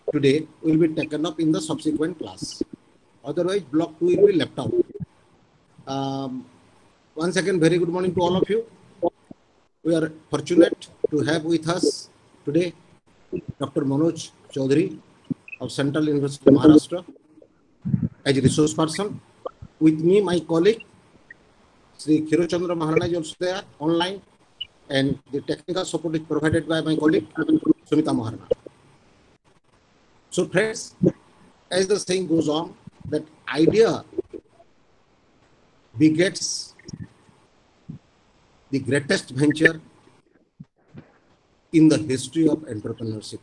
today will be taken up in the subsequent class. Otherwise, block 2 will be left out. Once again, very good morning to all of you. We are fortunate to have with us today Dr. Manoj Chaudhary of Central University, Maharashtra, as a resource person. With me, my colleague, Sri Khirochandra Maharana is also there online, and the technical support is provided by my colleague, Sumita Maharana. So friends, as the saying goes on, that idea begets the greatest venture in the history of entrepreneurship.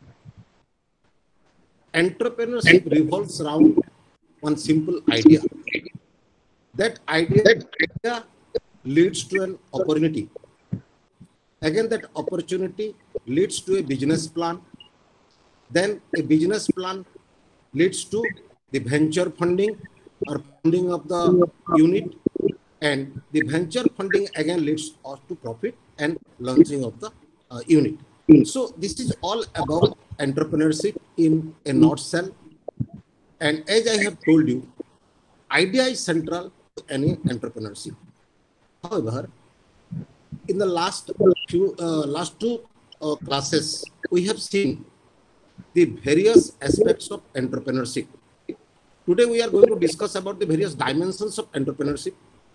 Entrepreneurship revolves around one simple idea. That idea leads to an opportunity. Again, that opportunity leads to a business plan. Then a business plan leads to the venture funding or funding of the unit, and the venture funding again leads us to profit and launching of the unit. So this is all about entrepreneurship in a nutshell. And as I have told you, idea is central to any entrepreneurship. However, in the last two classes, we have seen the various aspects of entrepreneurship. Today, we are going to discuss about the various dimensions of entrepreneurship.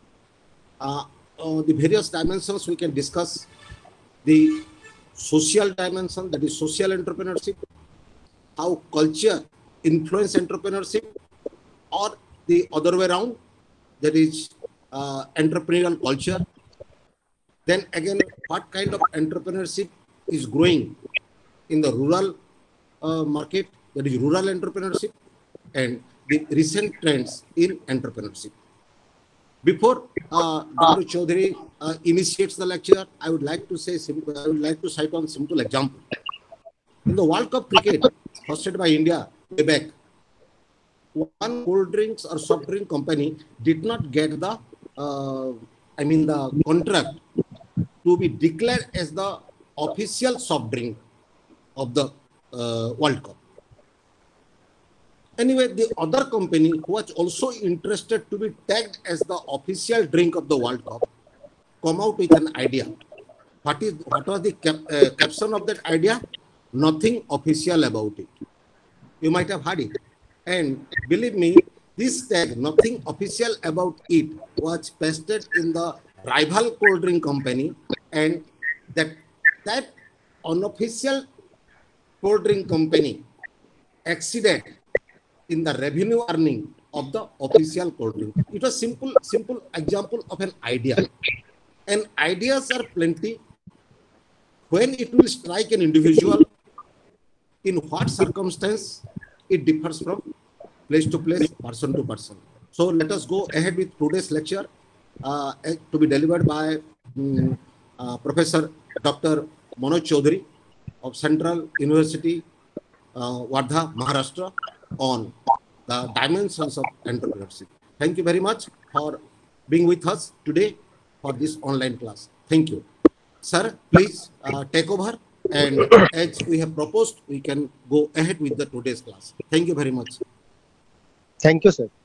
The various dimensions we can discuss: the social dimension, that is social entrepreneurship, how culture influence entrepreneurship, or the other way around, that is entrepreneurial culture. Then again, what kind of entrepreneurship is growing in the rural market, that is rural entrepreneurship, and the recent trends in entrepreneurship. Before Dr. Chaudhary initiates the lecture, I would like to cite one simple example. In the World Cup cricket hosted by India way back, one cold drinks or soft drink company did not get the contract to be declared as the official soft drink of the World Cup. Anyway, the other company who was also interested to be tagged as the official drink of the World Cup come out with an idea. What was the caption of that idea? Nothing official about it. You might have heard it. And believe me, this tag, nothing official about it, was pasted in the rival cold drink company, and that unofficial cold drink company exceeded in the revenue earning of the official cold drink. It was simple example of an idea. And ideas are plenty. When it will strike an individual, in what circumstance, it differs from place to place, person to person. So let us go ahead with today's lecture to be delivered by Professor Dr. Manoj Chaudhary of Central University, Wardha, Maharashtra, on the dimensions of entrepreneurship. Thank you very much for being with us today for this online class. Thank you. Sir, please take over, and as we have proposed, we can go ahead with the today's class. Thank you very much. Thank you, sir.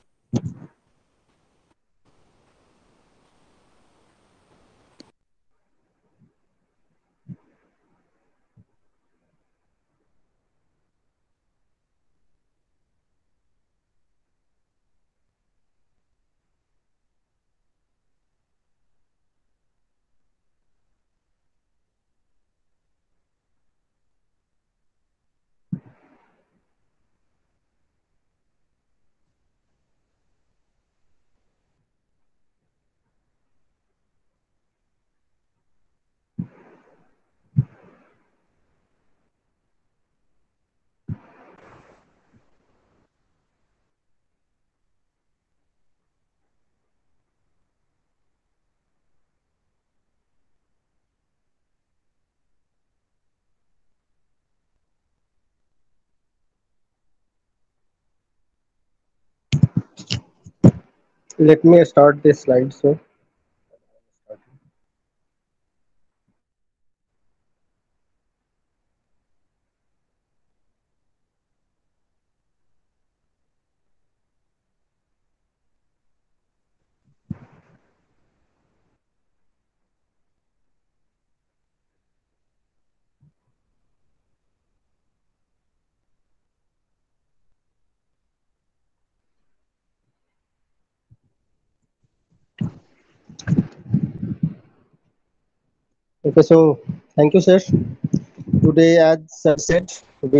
Let me start this slide, sir. Okay, so thank you, sir. Today, as sir said,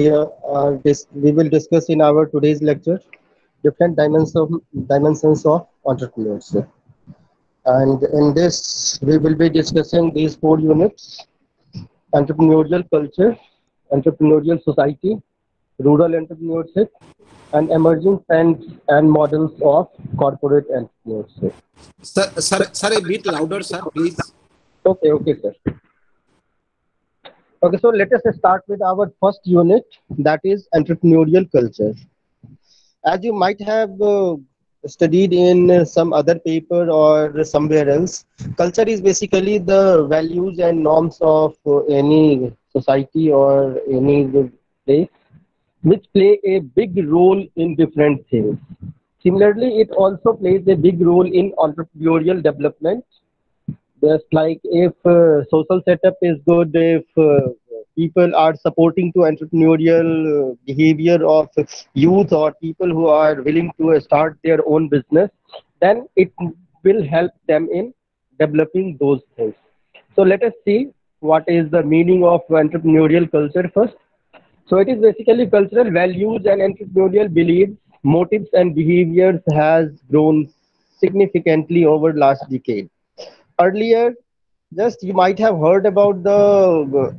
we will discuss in our today's lecture different dimensions of entrepreneurship. And in this, we will be discussing these four units: entrepreneurial culture, entrepreneurial society, rural entrepreneurship, and emerging trends and models of corporate entrepreneurship. Sir, a bit louder, sir, please. Okay, sir. Okay, so let us start with our first unit, that is entrepreneurial culture. As you might have studied in some other paper or somewhere else, culture is basically the values and norms of any society or any place, which play a big role in different things. Similarly, it also plays a big role in entrepreneurial development. Just like if social setup is good, if people are supporting to entrepreneurial behavior of youth or people who are willing to start their own business, then it will help them in developing those things. So let us see what is the meaning of entrepreneurial culture first. So it is basically cultural values and entrepreneurial beliefs, motives and behaviors has grown significantly over last decade. Earlier, just you might have heard about the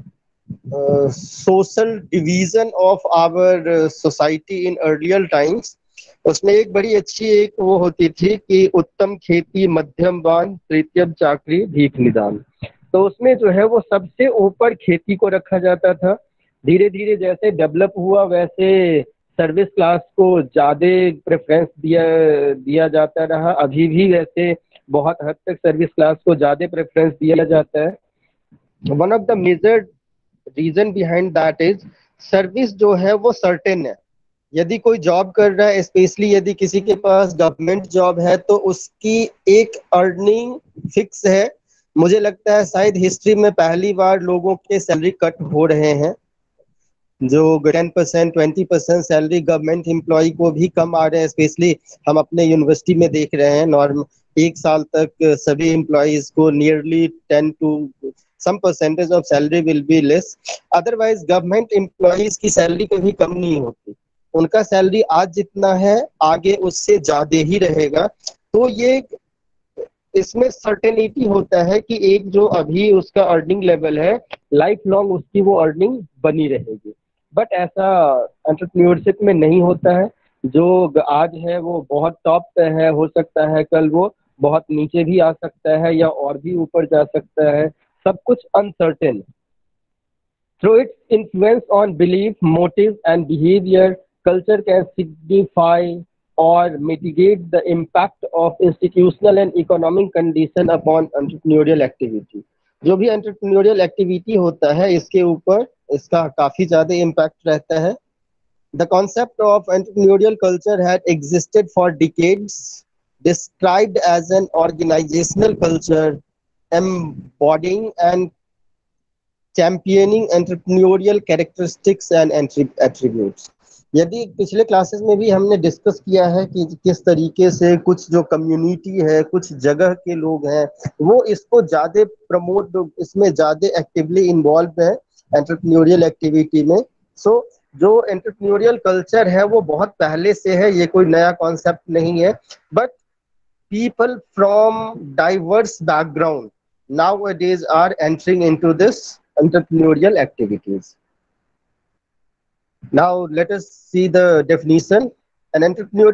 social division of our society in earlier times. उसमें एक बड़ी अच्छी एक वो होती थी कि उत्तम खेती मध्यम बान तृतीयम चाकरी भीख निदान। तो उसमें जो है वो सबसे ऊपर खेती को रखा जाता था। धीरे धीरे जैसे डेवलप हुआ वैसे सर्विस क्लास को ज्यादा प्रेफरेंस दिया दिया जाता रहा। अभी भी वैसे बहुत हद तक सर्विस क्लास को ज्यादा प्रेफरेंस दिया जाता है। One of the major reason behind that is service जो है वो सर्टेन है। यदि कोई जॉब कर रहा है, स्पेशली यदि किसी के पास गवर्नमेंट जॉब है, तो उसकी एक अर्निंग फिक्स है। मुझे लगता है शायद हिस्ट्री में पहली बार लोगों के सैलरी कट हो रहे हैं। जो 10% 20% सैलरी गवर्नमेंट एम्प्लॉय को भी कम आ रहे हैं। स्पेशली हम अपने यूनिवर्सिटी में देख रहे हैं, नॉर्म एक साल तक सभी एम्प्लॉयज को nearly 10 to some percentage of salary will be less. Otherwise government employees की सैलरी कभी कम नहीं होती। उनका सैलरी आज जितना है आगे उससे ज्यादा ही रहेगा। तो ये इसमें सर्टेनिटी होता है कि एक जो अभी उसका अर्निंग लेवल है, लाइफ लॉन्ग उसकी वो अर्निंग बनी रहेगी। बट ऐसा एंटरप्रेन्योरशिप में नहीं होता है। जो आज है वो बहुत टॉप पे है, हो सकता है कल वो बहुत नीचे भी आ सकता है या और भी ऊपर जा सकता है। सब कुछ uncertain. Through its influence on belief, motive, and behavior, culture can signify or mitigate the impact of institutional and economic condition upon entrepreneurial activity. जो भी entrepreneurial activity होता है इसके ऊपर इसका काफी ज्यादा impact रहता है। The concept of entrepreneurial culture had existed for decades, described as an organizational culture embodying and championing entrepreneurial characteristics and attributes. यदि पिछले क्लासेस में भी हमने डिस्कस किया है कि किस तरीके से कुछ जो कम्युनिटी है, कुछ जगह के लोग हैं, वो इसको ज्यादा प्रमोट, इसमें ज्यादा एक्टिवली इन्वॉल्व है एंटरप्रेन्योरियल एक्टिविटी में। सो जो एंटरप्रेन्योरियल कल्चर है वो बहुत पहले से है, ये कोई नया कॉन्सेप्ट नहीं है। But people from diverse background nowadays are entering into this entrepreneurial activities. Now let us see the definition. An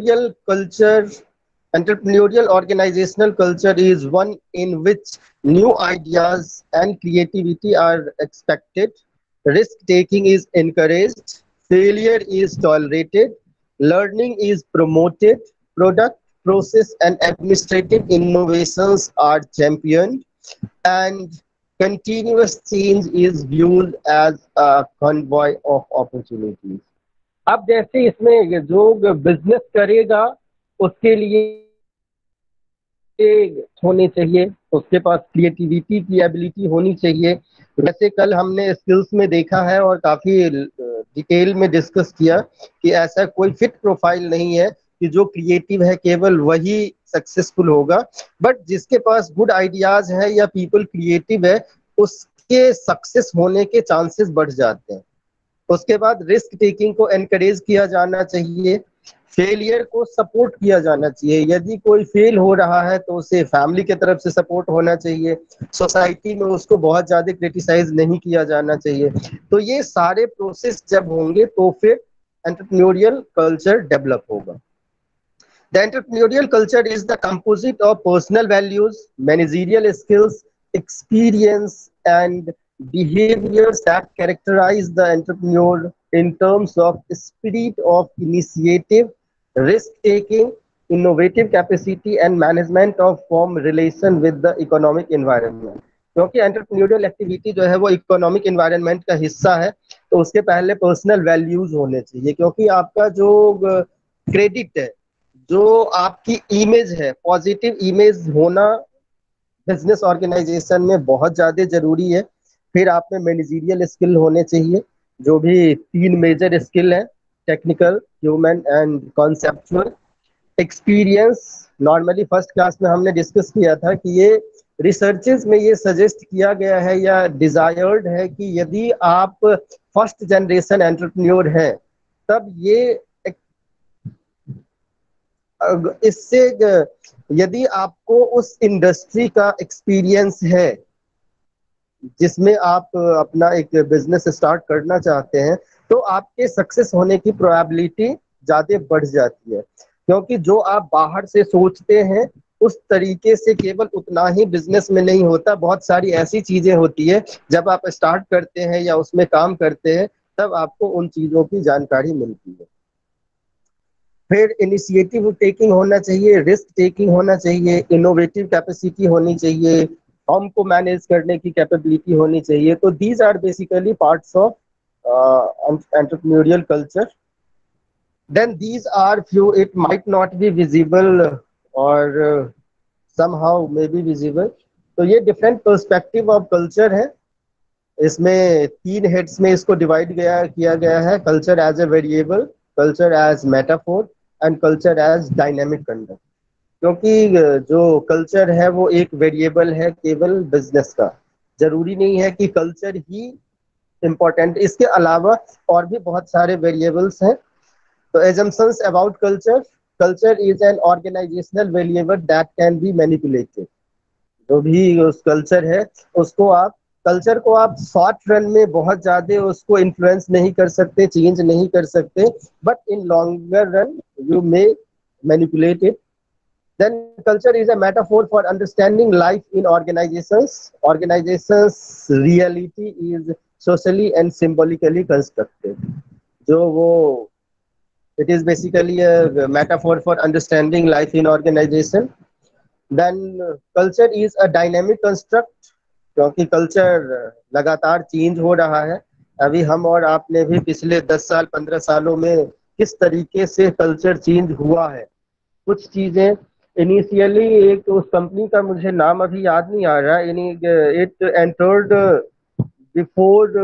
entrepreneurial organizational culture is one in which new ideas and creativity are expected, risk taking is encouraged, failure is tolerated, learning is promoted, product, process, and administrative innovations are championed, and continuous change is viewed as a convoy of opportunities. अब जैसे इसमें जो business करेगा उसके लिए होने चाहिए, उसके पास क्रिएटिविटी की एबिलिटी होनी चाहिए। वैसे कल हमने स्किल्स में देखा है और काफी डिटेल में डिस्कस किया कि ऐसा कोई फिट प्रोफाइल नहीं है कि जो क्रिएटिव है केवल वही सक्सेसफुल होगा। बट जिसके पास गुड आइडियाज है या पीपल क्रिएटिव है, उस उसके सक्सेस होने के चांसेस बढ़ जाते हैं। उसके बाद रिस्क टेकिंग को एनकरेज किया जाना चाहिए, फेलियर को सपोर्ट किया जाना चाहिए। यदि कोई फेल हो रहा है तो उसे फैमिली की तरफ से सपोर्ट होना चाहिए, सोसाइटी में उसको बहुत ज्यादा क्रिटिसाइज नहीं किया जाना चाहिए। तो ये सारे प्रोसेस जब होंगे तो फिर एंटरप्रेन्योरियल कल्चर डेवलप होगा। The entrepreneurial culture is the composite of personal values, managerial skills, experience, and behaviors that characterize the entrepreneur in terms of spirit of initiative, risk taking, innovative capacity, and management of firm relation with the economic environment. क्योंकि entrepreneurial activity जो है वो economic environment का हिस्सा है, तो उसके पहले पर्सनल वैल्यूज होने चाहिए। क्योंकि आपका जो क्रेडिट है, जो आपकी इमेज है, पॉजिटिव इमेज होना बिजनेस ऑर्गेनाइजेशन में बहुत ज्यादा जरूरी है। फिर आप में मैनेजरियल स्किल होने चाहिए, जो भी 3 मेजर स्किल है, technical, human and conceptual. Experience, normally first class में हमने डिस्कस किया था कि ये रिसर्चेस में ये सजेस्ट किया गया है या डिजायर्ड है कि यदि आप फर्स्ट जनरेशन एंटरप्रेन्योर हैं, तब ये इससे यदि आपको उस इंडस्ट्री का एक्सपीरियंस है जिसमें आप अपना एक बिजनेस स्टार्ट करना चाहते हैं, तो आपके सक्सेस होने की प्रोबेबिलिटी ज्यादा बढ़ जाती है। क्योंकि जो आप बाहर से सोचते हैं उस तरीके से केवल उतना ही बिजनेस में नहीं होता, बहुत सारी ऐसी चीजें होती है जब आप स्टार्ट करते हैं या उसमें काम करते हैं तब आपको उन चीजों की जानकारी मिलती है। फिर इनिशिएटिव टेकिंग होना चाहिए, रिस्क टेकिंग होना चाहिए, इनोवेटिव कैपेसिटी होनी चाहिए, फॉर्म को मैनेज करने की कैपेबिलिटी होनी चाहिए। तो these are basically parts of entrepreneurial culture. Then these are few, it might not be visible और somehow may be visible। तो ये डिफरेंट पर्सपेक्टिव ऑफ कल्चर है। इसमें 3 हेड्स में इसको डिवाइड किया गया है: culture as a variable, culture as metaphor and culture as dynamic conduct. क्योंकि जो कल्चर है वो एक वेरिएबल है केवल बिजनेस का, जरूरी नहीं है कि कल्चर ही इम्पोर्टेंट, इसके अलावा और भी बहुत सारे वेरिएबल्स हैं। तो assumptions about culture, culture is an organizational variable that can be manipulated। जो भी उस कल्चर है उसको आप, कल्चर को आप शॉर्ट रन में बहुत ज्यादा उसको इन्फ्लुएंस नहीं कर सकते, चेंज नहीं कर सकते, but in longer run you may manipulate it. Then culture is a metaphor for understanding life in organizations. Organizations reality is socially and symbolically constructed। जो वो, it is basically a metaphor for understanding life in organization। Then culture is a dynamic construct। क्योंकि culture लगातार change हो रहा है। अभी हम और आपने भी पिछले 10 साल 15 सालों में किस तरीके से कल्चर चेंज हुआ है। कुछ चीजें इनिशियली, एक उस कंपनी का मुझे नाम अभी याद नहीं आ रहा, it entered before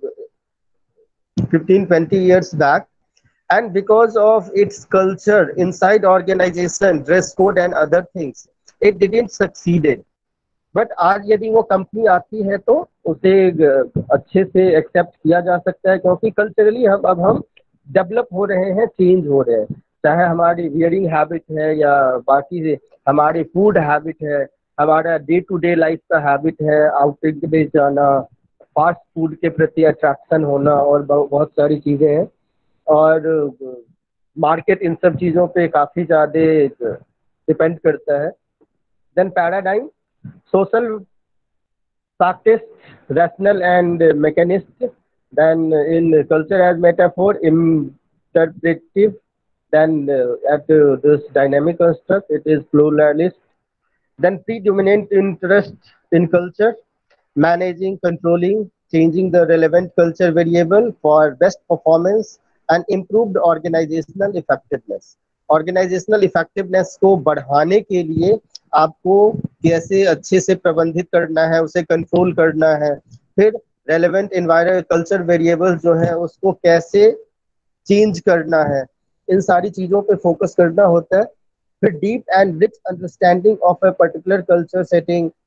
15-20 years back, and because of its culture inside organization, dress code and other things, it didn't succeeded। But आज यदि वो कंपनी आती है तो उसे अच्छे से एक्सेप्ट किया जा सकता है, क्योंकि कल्चरली हम डेवलप हो रहे हैं, चेंज हो रहे हैं। चाहे हमारी वियरिंग हैबिट है या बाकी हमारी फूड हैबिट है, हमारा डे टू डे लाइफ का हैबिट है, आउटिंग पे जाना, फास्ट फूड के प्रति अट्रैक्शन होना और बहुत सारी चीजें हैं। और मार्केट इन सब चीज़ों पे काफ़ी ज़्यादा डिपेंड करता है। Then paradigm, social practice, rational and mechanistic, then in culture as metaphor, interpretive, then at this dynamic construct, it is pluralist. Then predominant interest in culture, managing, controlling, changing the relevant culture variable for best performance and improved organizational effectiveness। Organizational effectiveness को बढ़ाने के लिए आपको कैसे अच्छे से प्रबंधित करना है, उसे कंट्रोल करना है। फिर रेलेवेंट एनवायरमेंट कल्चर वेरिएबल्स जो है उसको कैसे चेंज करना है, इन सारी चीजों पे फोकस करना होता है। फिर deep and rich understanding of a particular culture setting,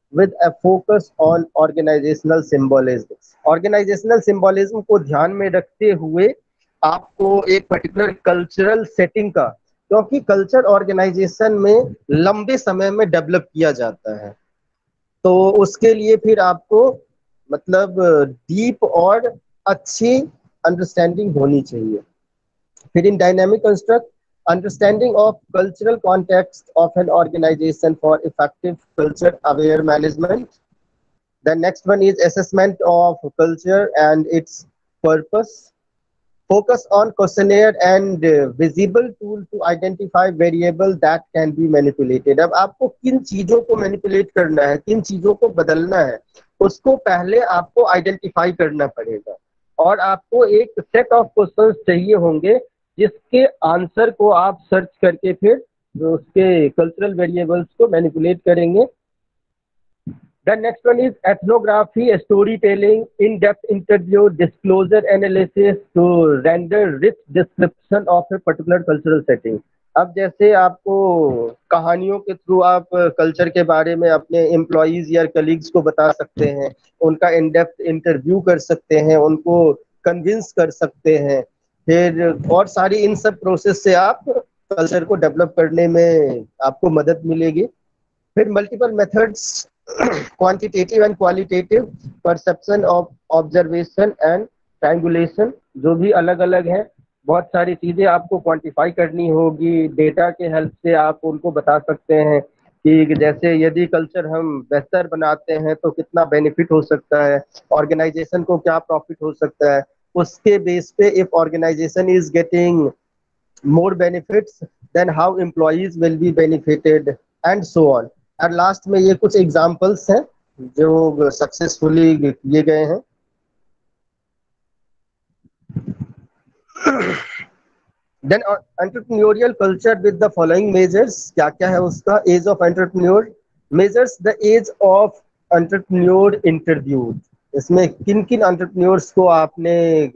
with a focus on organizational symbolism. Organizational symbolism को ध्यान में रखते हुए आपको एक पर्टिकुलर कल्चरल सेटिंग का, क्योंकि कल्चर ऑर्गेनाइजेशन में लंबे समय में डेवलप किया जाता है, तो उसके लिए फिर आपको मतलब डीप और अच्छी अंडरस्टैंडिंग होनी चाहिए. फिर in dynamic construct, understanding of cultural context of an organization for effective culture aware management. The next one is assessment of culture and its purpose. Focus on questionnaire and visible tool to identify variable that can be manipulated. अब आपको किन चीजों को manipulate करना है, किन चीजों को बदलना है, उसको पहले आपको आइडेंटिफाई करना पड़ेगा, और आपको एक सेट ऑफ क्वेश्चंस चाहिए होंगे जिसके आंसर को आप सर्च करके फिर उसके कल्चरल वेरिएबल्स को मैनिपुलेट करेंगे. The next one is ethnography, storytelling, in-depth interview, disclosure analysis to render rich description of a particular cultural setting. अब जैसे आपको कहानियों के थ्रू आप कल्चर के बारे में अपने एम्प्लॉइज या कलीग्स को बता सकते हैं, उनका इन डेप्थ इंटरव्यू कर सकते हैं, उनको कन्विंस कर सकते हैं, फिर और सारी इन सब प्रोसेस से आप कल्चर को डेवलप करने में आपको मदद मिलेगी. फिर multiple methods, quantitative and qualitative, perception of observation and triangulation, जो भी अलग अलग है, बहुत सारी चीजें आपको क्वांटिफाई करनी होगी. डेटा के हेल्प से आप उनको बता सकते हैं कि जैसे यदि कल्चर हम बेहतर बनाते हैं तो कितना बेनिफिट हो सकता है, ऑर्गेनाइजेशन को क्या प्रॉफिट हो सकता है. उसके बेस पे if organization is getting more benefits, then how employees will be benefited and so on. और लास्ट में ये कुछ एग्जांपल्स हैं जो सक्सेसफुली किए गए हैं. Then entrepreneurial culture with the following measures, क्या क्या है उसका. Age of entrepreneur, measures the age of entrepreneur interviewed. इसमें किन किन एंटरप्रेन्योर्स को आपने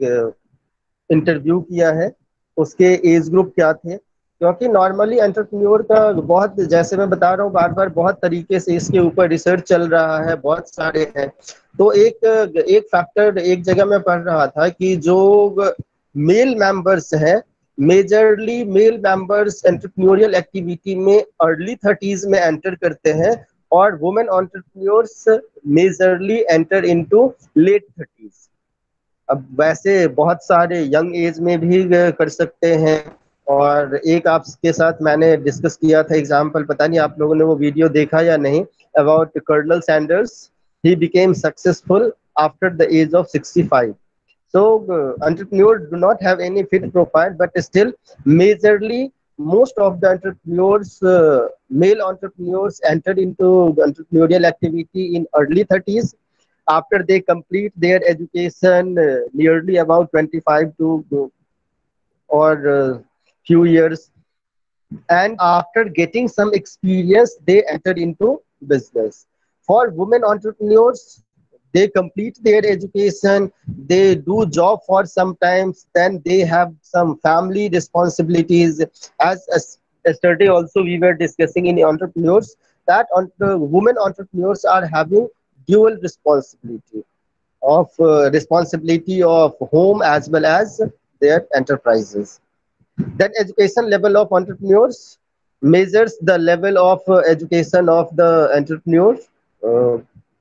इंटरव्यू किया है, उसके एज ग्रुप क्या थे, क्योंकि नॉर्मली एंटरप्रेन्योर का बहुत, जैसे मैं बता रहा हूँ बार बार, बहुत तरीके से इसके ऊपर रिसर्च चल रहा है, बहुत सारे हैं. तो एक फैक्टर एक जगह मैं पढ़ रहा था कि जो मेल मेंबर्स हैं, majorly male members entrepreneurial activity में अर्ली 30s में एंटर करते हैं, और women entrepreneurs majorly enter into late 30s. अब वैसे बहुत सारे यंग एज में भी कर सकते हैं, और एक आपके साथ मैंने डिस्कस किया था एग्जांपल, पता नहीं आप लोगों ने वो वीडियो देखा या नहीं, about colonel Sanders. He became successful after the age of 65. So entrepreneurs do not have any fit profile, but still majorly most of the entrepreneurs, male entrepreneurs, entered into entrepreneurial activity in early 30s after they complete their education, nearly about 25 to or few years, and after getting some experience they enter into business. For women entrepreneurs, they complete their education, they do job for some times, then they have some family responsibilities. As yesterday also we were discussing in entrepreneurs that women entrepreneurs are having dual responsibility of responsibility of home as well as their enterprises. Then education level of entrepreneurs measures the level of education of the entrepreneur. Uh,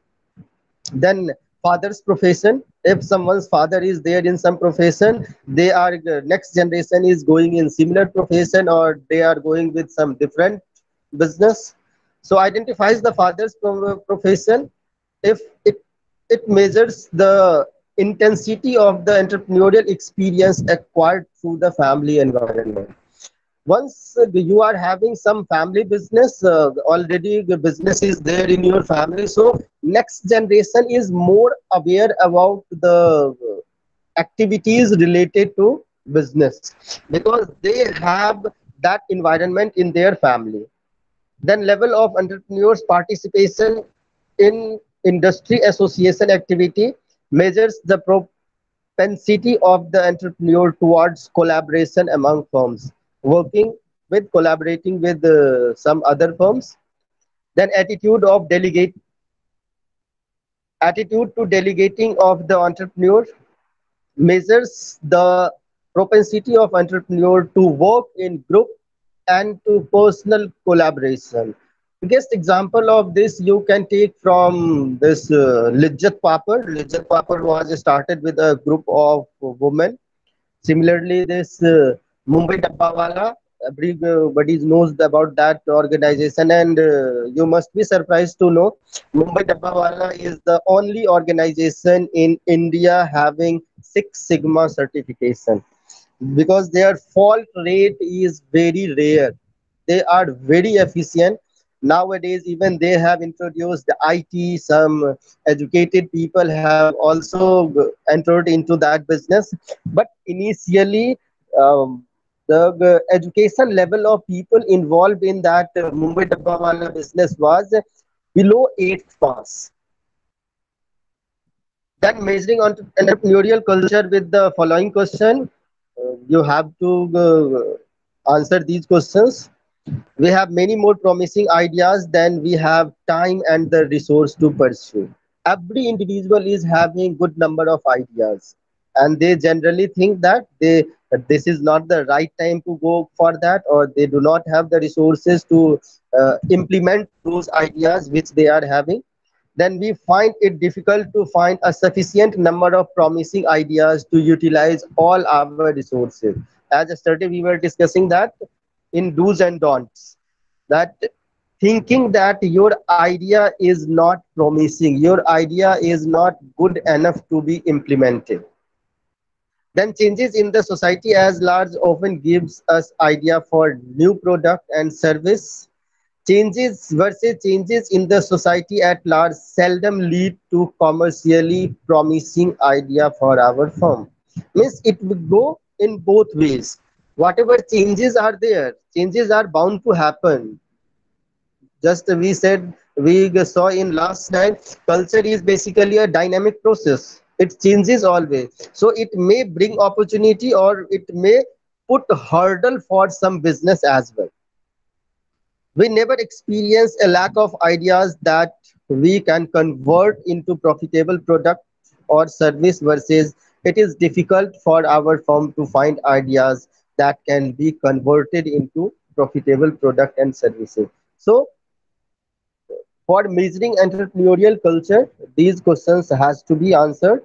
then father's profession, if someone's father is there in some profession, they are next generation is going in similar profession, or they are going with some different business. So identifies the father's profession. If it measures the intensity of the entrepreneurial experience acquired through the family environment. Once you are having some family business, already the business is there in your family, so next generation is more aware about the activities related to business, because they have that environment in their family. Then level of entrepreneurs participation in industry association activity measures the propensity of the entrepreneur towards collaboration among firms, working with, collaborating with some other firms. Then attitude of delegate. Attitude to delegating of the entrepreneur measures the propensity of entrepreneur to work in group and to personal collaboration. Biggest example of this you can take from this Lijjat Papar. Lijjat Papar was started with a group of women. Similarly, this Mumbai Dabbawala, everybody knows about that organization, and you must be surprised to know Mumbai Dabbawala is the only organization in India having Six Sigma certification because their fault rate is very rare. They are very efficient. Nowadays, even they have introduced the IT. Some educated people have also entered into that business. But initially, the education level of people involved in that Mumbai Dabbawala business was below 8th pass. Then measuring entrepreneurial culture with the following question, you have to answer these questions. We have many more promising ideas than we have time and the resource to pursue. Every individual is having good number of ideas, and they generally think that this is not the right time to go for that, or they do not have the resources to implement those ideas which they are having. Then we find it difficult to find a sufficient number of promising ideas to utilize all our resources. As yesterday we were discussing that in do's and don'ts, that thinking that your idea is not promising, your idea is not good enough to be implemented. Then changes in the society as large often gives us idea for new product and service. Changes versus changes in the society at large seldom lead to commercially promising idea for our firm. Means it will go in both ways. Whatever changes are there, changes are bound to happen. Just we said, we saw in last night, culture is basically a dynamic process. It changes always. So it may bring opportunity or it may put hurdle for some business as well. We never experience a lack of ideas that we can convert into profitable product or service, versus it is difficult for our firm to find ideas that can be converted into profitable product and services. So for measuring entrepreneurial culture, these questions has to be answered.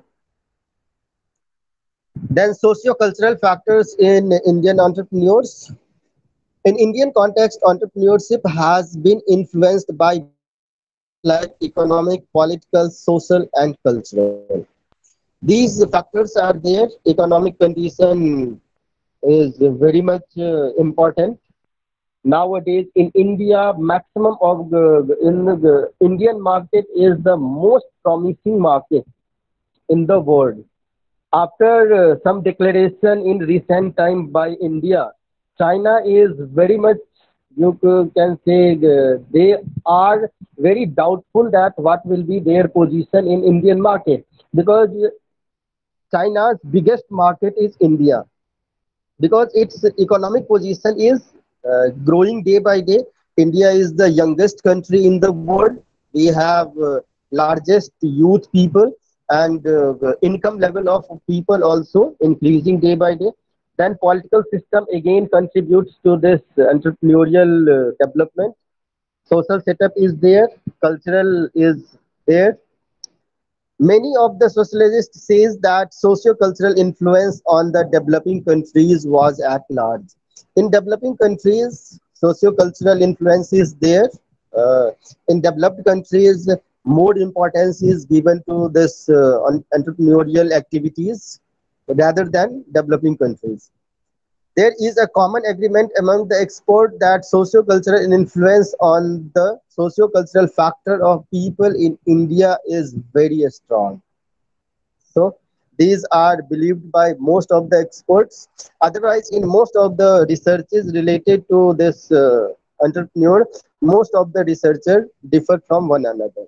Then socio-cultural factors in Indian entrepreneurs. In Indian context, entrepreneurship has been influenced by various factors like economic, political, social, and cultural. These factors are there. Economic condition is very much important. Nowadays in India, maximum of in the Indian market is the most promising market in the world. After some declaration in recent time by India, China is very much, you can say, they are very doubtful that what will be their position in Indian market, because China's biggest market is India, because its economic position is growing day by day. India is the youngest country in the world. We have largest youth people, and the income level of people also increasing day by day. Then political system again contributes to this entrepreneurial development. Social setup is there, cultural is there. Many of the sociologists says that socio-cultural influence on the developing countries was at large. In developing countries, socio-cultural influence is there. Uh, in developed countries, more importance is given to this entrepreneurial activities rather than developing countries. There is a common agreement among the experts that socio-cultural influence on the socio-cultural factor of people in India is very strong. So these are believed by most of the experts. Otherwise, in most of the researches related to this entrepreneur, most of the researchers differ from one another.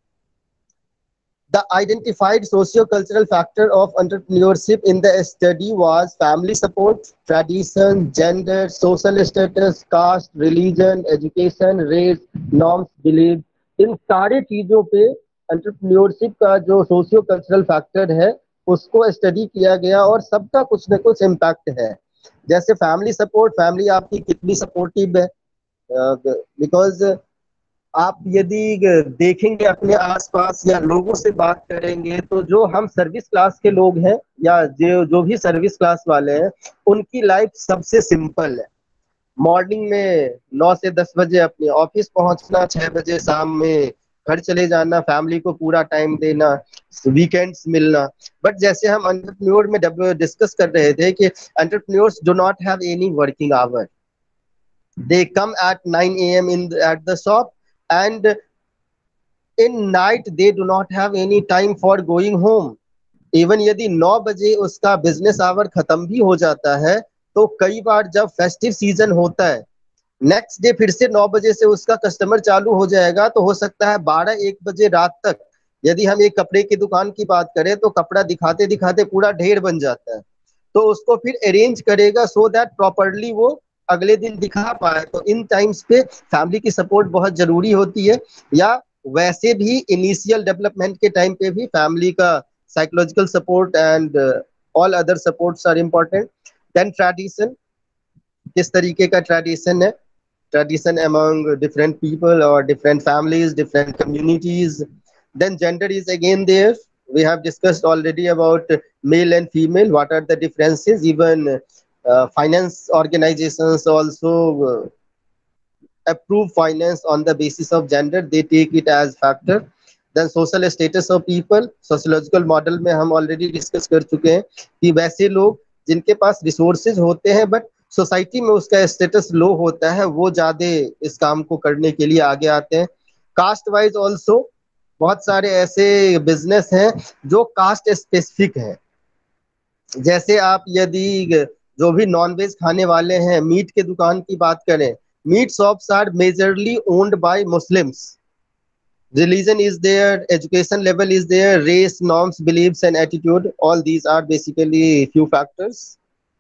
The identified socio-cultural factor of entrepreneurship in the study was family support, tradition, gender, social status, caste, religion, education, race, norms, beliefs. इन सारे चीजों पे entrepreneurship का जो socio cultural factor है उसको study किया गया और सबका कुछ ना कुछ इम्पैक्ट है। जैसे फैमिली सपोर्ट, फैमिली आपकी कितनी सपोर्टिव है, बिकॉज आप यदि देखेंगे अपने आसपास या लोगों से बात करेंगे तो जो हम सर्विस क्लास के लोग हैं या जो जो भी सर्विस क्लास वाले हैं उनकी लाइफ सबसे सिंपल है। मॉर्निंग में 9 से 10 बजे अपने ऑफिस पहुंचना, 6 बजे शाम में घर चले जाना, फैमिली को पूरा टाइम देना, वीकेंड्स मिलना। बट जैसे हम एंटरप्रेन्योर में डिस्कस कर रहे थे कि entrepreneurs do not have any working hour, they come at 9 a.m. at the shop, and in night they do not have any time for going home. Even यदि 9 बजे उसका बिजनेस आवर खत्म भी हो जाता है तो कई बार जब फेस्टिव सीजन होता है नेक्स्ट डे फिर से 9 बजे से उसका कस्टमर चालू हो जाएगा, तो हो सकता है 12-1 बजे रात तक। यदि हम एक कपड़े की दुकान की बात करें तो कपड़ा दिखाते दिखाते पूरा ढेर बन जाता है, तो उसको फिर अरेंज करेगा सो दैट प्रॉपरली वो अगले दिन दिखा पाए। तो इन टाइम्स पे फैमिली की सपोर्ट बहुत जरूरी होती है, या वैसे भी इनिशियल डेवलपमेंट के टाइम पे भी फैमिली का psychological support and all other supports are important. Then tradition, किस तरीके का ट्रेडिशन है, tradition among different people or different families, different communities. Then gender is again there. We have discussed already about male and female. What are the differences? Even finance organizations also approve finance on the basis of gender. They take it as factor. Then social status of people. Sociological model में हम already discuss कर चुके हैं कि वैसे लोग जिनके पास resources होते हैं but सोसाइटी में उसका स्टेटस लो होता है वो ज्यादा इस काम को करने के लिए आगे आते हैं। कास्ट वाइज ऑल्सो बहुत सारे ऐसे बिजनेस हैं जो कास्ट स्पेसिफिक है। जैसे आप यदि जो भी नॉनवेज खाने वाले हैं, मीट के दुकान की बात करें, meat shops are majorly owned by Muslims. Religion is there, education level is there, race, norms, beliefs and attitude, all these are basically few factors.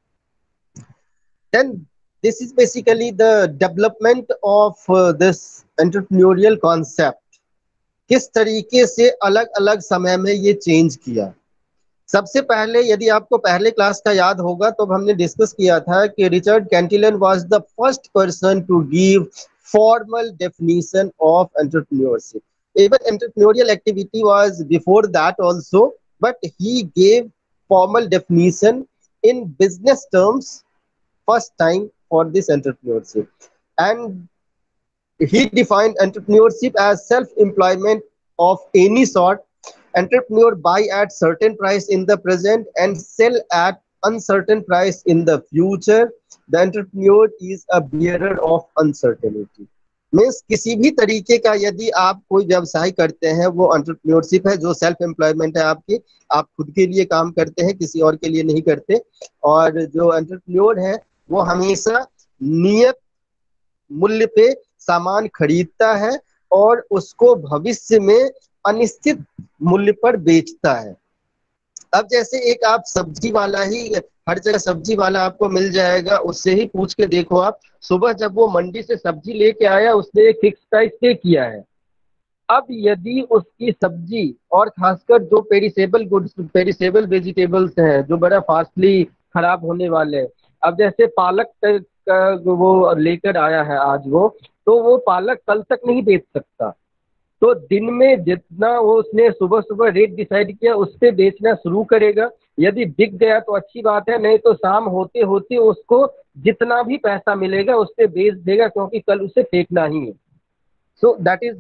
Then this is basically the development of this entrepreneurial concept. किस तरीके से अलग अलग समय में ये change किया। सबसे पहले यदि आपको पहले क्लास का याद होगा तो हमने डिस्कस किया था कि Richard Cantillon was the first person to give formal definition of entrepreneurship. Even entrepreneurial activity was before that also, but he gave formal definition in business terms first time for this entrepreneurship. And he defined entrepreneurship as self-employment of any sort. Entrepreneur buy at certain price in the present and sell at uncertain price in the future. The entrepreneur is a bearer of uncertainty. मीन्स किसी भी तरीके का यदि आप कोई व्यवसाय करते हैं वो एंटरप्रेन्योरशिप है, जो सेल्फ एम्प्लॉयमेंट है आपकी, आप खुद के लिए काम करते हैं, किसी और के लिए नहीं करते। और जो एंटरप्रेन्योर है वो हमेशा नियत मूल्य पे सामान खरीदता है और उसको भविष्य में अनिश्चित मूल्य पर बेचता है। अब जैसे एक आप सब्जी वाला ही, हर जगह सब्जी वाला आपको मिल जाएगा, उससे ही पूछ के देखो आप, सुबह जब वो मंडी से सब्जी लेके आया उसने एक फिक्स प्राइस पे किया है। अब यदि उसकी सब्जी और खासकर जो पेरिसेबल गुड्स, पेरिसेबल वेजिटेबल्स हैं जो बड़ा फास्टली खराब होने वाले हैं, अब जैसे पालक का वो लेकर आया है आज वो, तो वो पालक कल तक नहीं बेच सकता। तो दिन में जितना वो उसने सुबह सुबह रेट डिसाइड किया उस पे बेचना शुरू करेगा। यदि बिक गया तो अच्छी बात है, नहीं तो शाम होते होते उसको जितना भी पैसा मिलेगा उस पे बेच देगा, क्योंकि कल उसे फेंकना ही है। So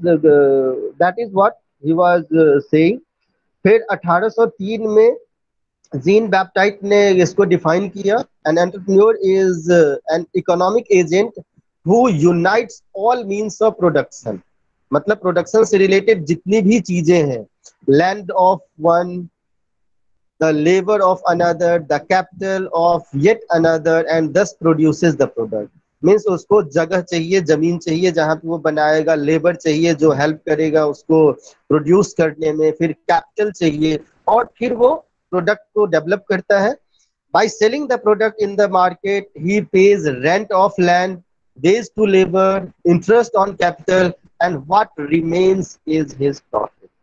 that is what he was saying. फिर 1803 में जीन बैप्टाइट ने इसको डिफाइन किया, an entrepreneur is an economic agent who unites all means of production. मतलब प्रोडक्शन से रिलेटेड जितनी भी चीजें हैं, land of one, the labour of another, the capital of yet another and thus produces the product. Means उसको जगह चाहिए, जमीन चाहिए जहां पे वो बनाएगा, लेबर चाहिए जो हेल्प करेगा उसको प्रोड्यूस करने में, फिर कैपिटल चाहिए और फिर वो प्रोडक्ट को डेवलप करता है। By selling the product in the market he pays rent of land, wage to labour, interest on capital, and what remains is his profit.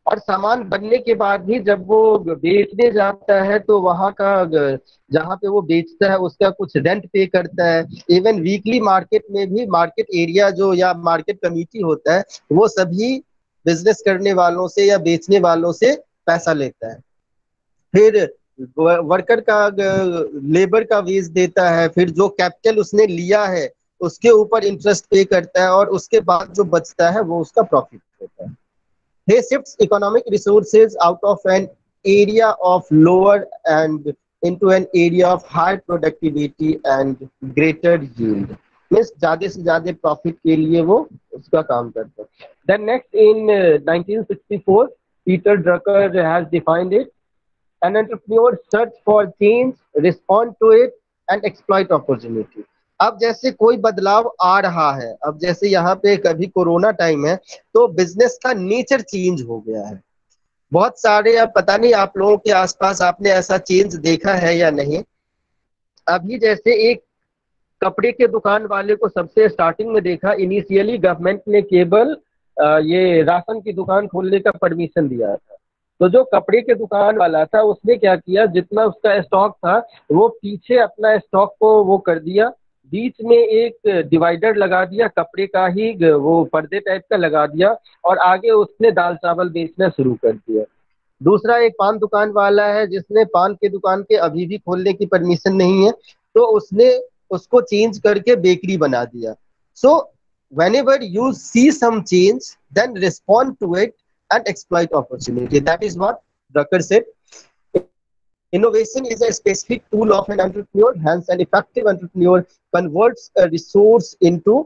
और सामान बनने के बाद भी जब वो बेचने जाता है तो वहां का जहाँ पे वो बेचता है उसका कुछ रेंट पे करता है। इवन वीकली मार्केट में भी मार्केट एरिया जो या मार्केट कमेटी होता है वो सभी बिजनेस करने वालों से या बेचने वालों से पैसा लेता है। फिर वर्कर का लेबर का वेज देता है, फिर जो कैपिटल उसने लिया है उसके ऊपर इंटरेस्ट पे करता है, और उसके बाद जो बचता है वो उसका प्रॉफिट होता है। He shifts economic resources out of an area of lower and into an area of high productivity and greater yield. Means ज्यादा से ज्यादा प्रॉफिट के लिए वो उसका काम करता है। Then next in 1964, Peter Drucker has defined it. An entrepreneur search for change, respond to it, and exploit opportunity. अब जैसे कोई बदलाव आ रहा है, अब जैसे यहाँ पे कभी कोरोना टाइम है तो बिजनेस का नेचर चेंज हो गया है बहुत सारे। अब पता नहीं आप लोगों के आसपास आपने ऐसा चेंज देखा है या नहीं। अभी जैसे एक कपड़े के दुकान वाले को सबसे स्टार्टिंग में देखा, इनिशियली गवर्नमेंट ने केवल ये राशन की दुकान खोलने का परमिशन दिया था। तो जो कपड़े के दुकान वाला था उसने क्या किया, जितना उसका स्टॉक था वो पीछे अपना स्टॉक को वो कर दिया, बीच में एक डिवाइडर लगा दिया, कपड़े का ही वो पर्दे टाइप का लगा दिया, और आगे उसने दाल चावल बेचना शुरू कर दिया। दूसरा एक पान दुकान वाला है जिसने पान की दुकान के अभी भी खोलने की परमिशन नहीं है, तो उसने उसको चेंज करके बेकरी बना दिया। सो whenever you see some change, then respond to it and exploit opportunity. That is what Drucker said. Innovation is a specific tool of an entrepreneur. Hence, an effective entrepreneur converts a resource into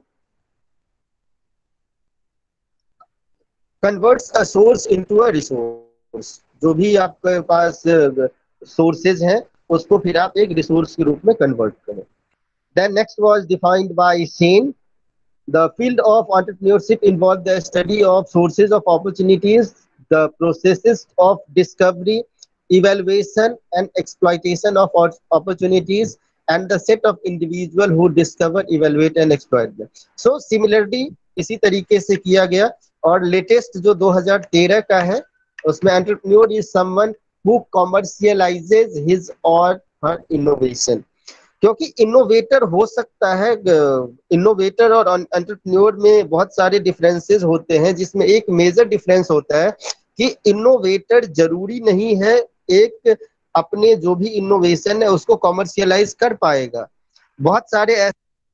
converts a source into a resource. जो भी आपके पास sources हैं उसको फिर आप एक resource के रूप में कन्वर्ट करें। Then next was defined by Shane. The field of entrepreneurship involves the study of sources of opportunities, the processes of discovery, evaluation, and exploitation of opportunities, and the set of individuals who discover, evaluate, and exploit them. So similarly, इसी तरीके से किया गया। और latest जो 2013 का है उसमें entrepreneur is someone who commercializes his और हर इनोवेशन। क्योंकि इनोवेटर हो सकता है, इनोवेटर और एंटरप्रेन्योर में बहुत सारे डिफरेंसेस होते हैं, जिसमें एक मेजर डिफरेंस होता है कि इनोवेटर जरूरी नहीं है एक अपने जो भी इनोवेशन है उसको कॉमर्शियलाइज कर पाएगा। बहुत सारे ऐसे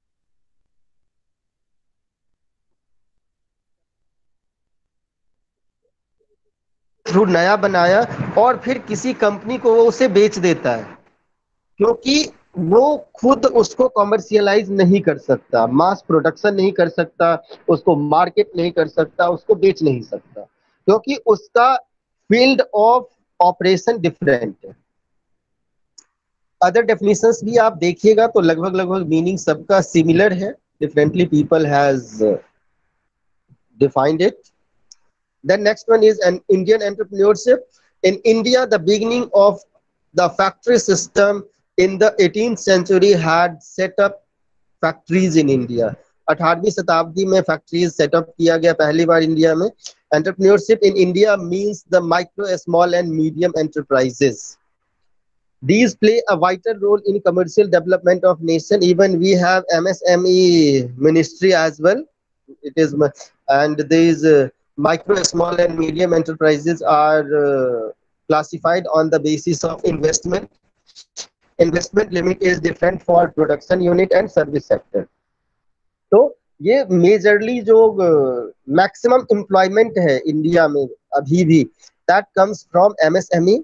थ्रू नया बनाया और फिर किसी कंपनी को वो उसे बेच देता है, क्योंकि वो खुद उसको कॉमर्शियलाइज नहीं कर सकता, मास प्रोडक्शन नहीं कर सकता, उसको मार्केट नहीं कर सकता, उसको बेच नहीं सकता, क्योंकि उसका फील्ड ऑफ ऑपरेशन डिफरेंट है। अदर डेफिनेशंस भी आप देखिएगा तो लगभग लगभग मीनिंग सबका सिमिलर है, differently people has defined it. Then next one is an Indian entrepreneurship. In India, the beginning of the factory system in the 18th century had set up factories in India. 18वीं शताब्दी में factories setup किया गया पहली बार India में। Entrepreneurship in India means the micro, small and medium enterprises. These play a vital role in commercial development of nation. Even we have MSME ministry as well. It is, and these micro, small, and medium enterprises are classified on the basis of investment. Investment limit is different for production unit and service sector. तो ये majorly जो maximum employment है India में अभी भी, that comes from MSME.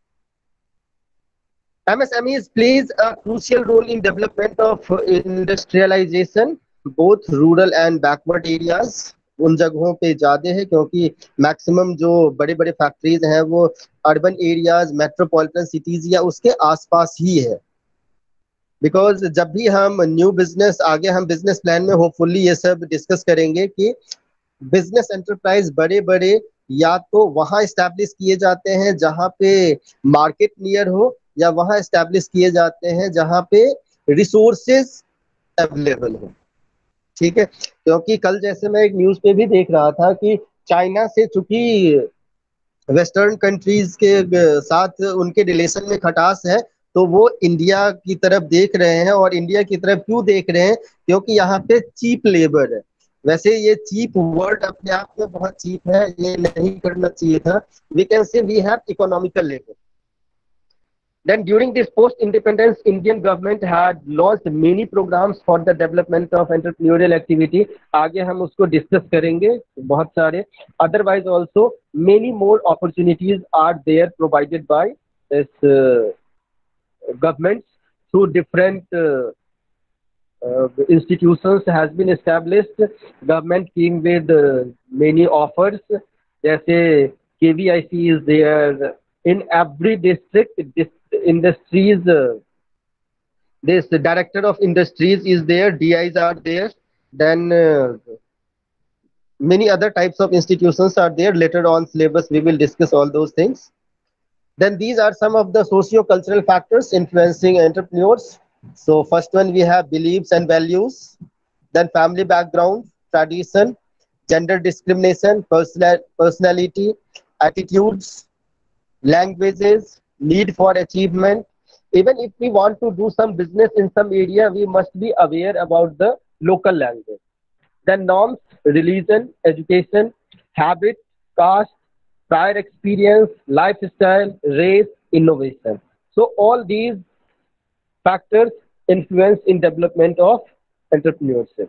MSMEs plays a crucial role in development of industrialization, both rural and backward areas. उन जगहों पे ज्यादा है क्योंकि मैक्सिमम जो बड़े बड़े फैक्ट्रीज हैं वो अर्बन एरियाज, मेट्रोपॉलिटन सिटीज या उसके आसपास ही है। बिकॉज जब भी हम न्यू बिजनेस, आगे हम बिजनेस प्लान में होपफुली ये सब डिस्कस करेंगे कि बिजनेस एंटरप्राइज बड़े बड़े या तो वहां एस्टैब्लिश किए जाते हैं जहां पे मार्केट नियर हो, या वहां एस्टैब्लिश किए जाते हैं जहां पे रिसोर्सेज अवेलेबल हो। ठीक है, क्योंकि कल जैसे मैं एक न्यूज पे भी देख रहा था कि चाइना से चूंकि वेस्टर्न कंट्रीज के साथ उनके रिलेशन में खटास है, तो वो इंडिया की तरफ देख रहे हैं। और इंडिया की तरफ क्यों देख रहे हैं? क्योंकि यहाँ पे चीप लेबर है। वैसे ये चीप वर्ड अपने आप में बहुत चीप है, ये नहीं करना चाहिए था। We can say we have economical labour. Then during this post-independence, Indian government had launched many programs for the development of entrepreneurial activity. आगे हम उसको डिस्कस करेंगे बहुत सारे. Otherwise also many more opportunities are there provided by this governments through different institutions has been established. Government came with many offers. जैसे KVIC is there in every district. Industries, this director of industries is there. DIs are there. Then many other types of institutions are there. Later on syllabus we will discuss all those things. Then these are some of the socio-cultural factors influencing entrepreneurs. So first one, we have beliefs and values, then family background, tradition, gender discrimination, personality, attitudes, languages, need for achievement. Even if we want to do some business in some area, we must be aware about the local language. Then norms, religion, education, habit, caste, prior experience, lifestyle, race, innovation. So all these factors influence in development of entrepreneurship.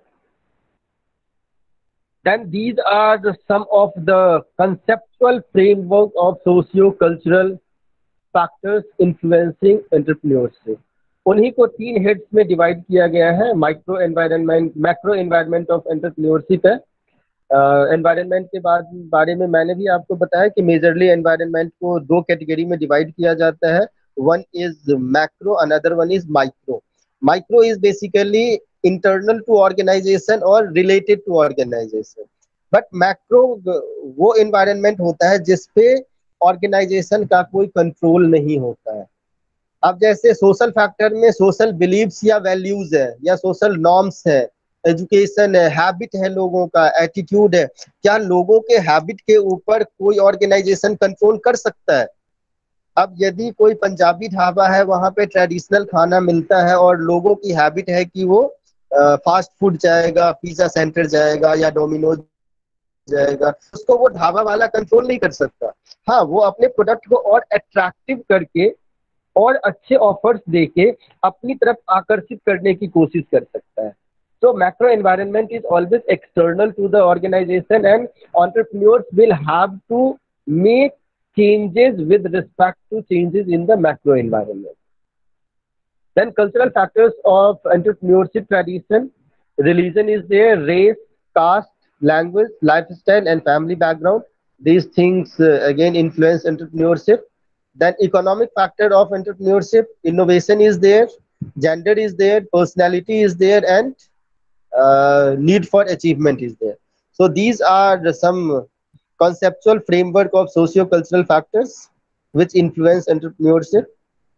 Then these are some of the conceptual framework of socio-cultural factors influencing entrepreneurship. उन्हीं को 3 heads में divide किया गया है. Micro environment, macro environment of entrepreneurship है. Environment के बारे में मैंने भी आपको बताया कि मेजरली एनवायरनमेंट को 2 कैटेगरी में डिवाइड किया जाता है. One is macro, another one is micro. Micro is basically internal to organization और related to organization. But macro वो एनवायरनमेंट होता है जिसपे ऑर्गेनाइजेशन का कोई कंट्रोल नहीं होता है. अब जैसे सोशल फैक्टर में सोशल बिलीव्स या वैल्यूज है या सोशल नॉर्म्स है, एजुकेशन है, हैबिट है, लोगों का एटीट्यूड है. क्या लोगों के हैबिट के ऊपर कोई ऑर्गेनाइजेशन कंट्रोल कर सकता है? अब यदि कोई पंजाबी ढाबा है, वहां पे ट्रेडिशनल खाना मिलता है और लोगों की हैबिट है कि वो फास्ट फूड जाएगा, पिज्जा सेंटर जाएगा या डोमिनोज जाएगा, उसको वो ढाबा वाला कंट्रोल नहीं कर सकता. हाँ, वो अपने प्रोडक्ट को और अट्रैक्टिव करके और अच्छे ऑफर्स देके अपनी तरफ आकर्षित करने की कोशिश कर सकता है. So macro environment is always external to the organization and entrepreneurs will have to make changes with respect to changes in the macro environment. Then cultural factors of entrepreneurship tradition, religion is there, race, caste, language, lifestyle and family background. These things again influence entrepreneurship. Then economic factor of entrepreneurship, innovation is there, gender is there, personality is there, and need for achievement is there. So these are some conceptual framework of socio-cultural factors which influence entrepreneurship.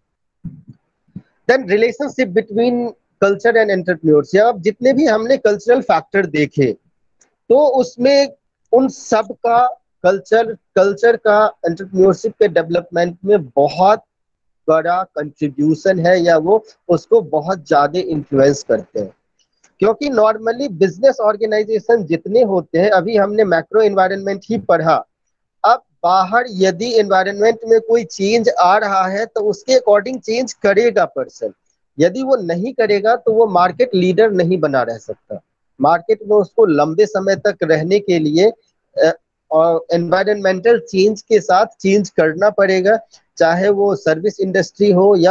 Then relationship between culture and entrepreneurship. अब जितने भी हमने cultural factor देखे तो उसमें उन सब का कल्चर का एंटरप्रेन्योरशिप के डेवलपमेंट में बहुत बड़ा कंट्रीब्यूशन है या वो उसको बहुत ज्यादा इन्फ्लुएंस करते हैं. क्योंकि नॉर्मली बिजनेस ऑर्गेनाइजेशन जितने होते हैं, अभी हमने मैक्रो एनवायरनमेंट ही पढ़ा, अब बाहर यदि एनवायरनमेंट में कोई चेंज आ रहा है तो उसके अकॉर्डिंग चेंज करेगा पर्सन. यदि वो नहीं करेगा तो वो मार्केट लीडर नहीं बना रह सकता. मार्केट में उसको लंबे समय तक रहने के लिए और एनवायरमेंटल चेंज के साथ चेंज करना पड़ेगा, चाहे वो सर्विस इंडस्ट्री हो या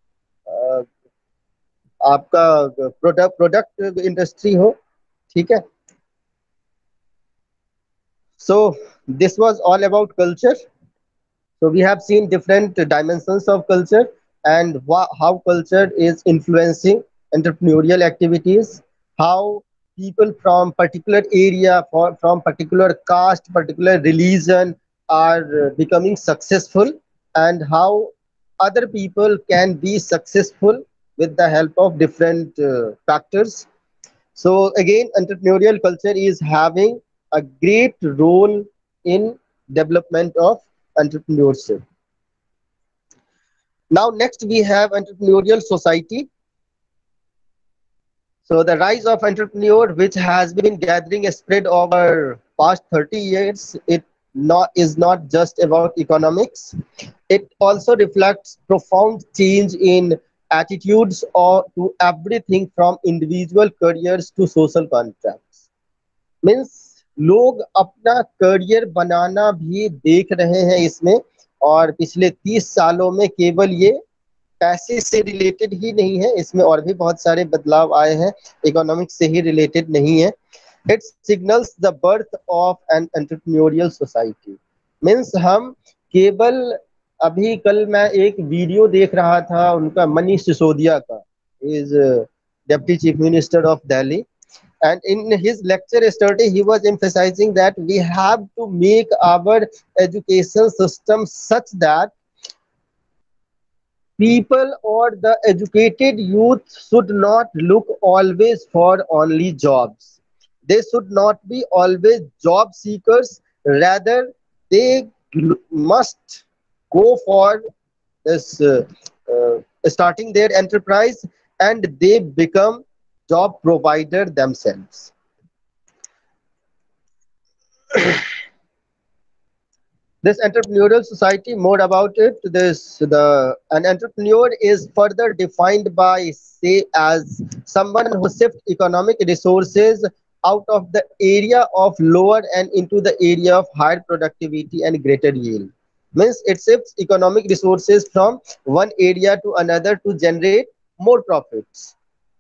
आपका प्रोडक्ट इंडस्ट्री हो. ठीक है. So this was all about culture. So we have seen different dimensions of culture and how culture is influencing entrepreneurial activities, how people from particular area, from particular caste, particular religion are becoming successful, and how other people can be successful with the help of different factors. So again, entrepreneurial culture is having a great role in development of entrepreneurship. Now, next we have entrepreneurial society. So the rise of entrepreneur, which has been gathering a spread over past 30 years, is not just about economics. It also reflects profound change in attitudes or to everything from individual careers to social contracts. Means लोग अपना career बनाना भी देख रहे हैं इसमें, और पिछले 30 सालों में केवल ये पैसे से रिलेटेड ही नहीं है, इसमें और भी बहुत सारे बदलाव आए हैं, इकोनॉमिक्स से ही रिलेटेड नहीं है. It signals the birth of an entrepreneurial society. Means हम केवल, अभी कल मैं एक वीडियो देख रहा था उनका, मनीष सिसोदिया का, is deputy chief minister of Delhi. And in his lecture yesterday, he was emphasizing that we have to make our education system such that people or the educated youth should not look always for only jobs. They should not be always job seekers. Rather, they must go for this starting their enterprise, and they become job provider themselves. This entrepreneurial society, more about it, an entrepreneur is further defined by, say, as someone who shifts economic resources out of the area of lower and into the area of higher productivity and greater yield. Means it shifts economic resources from one area to another to generate more profits.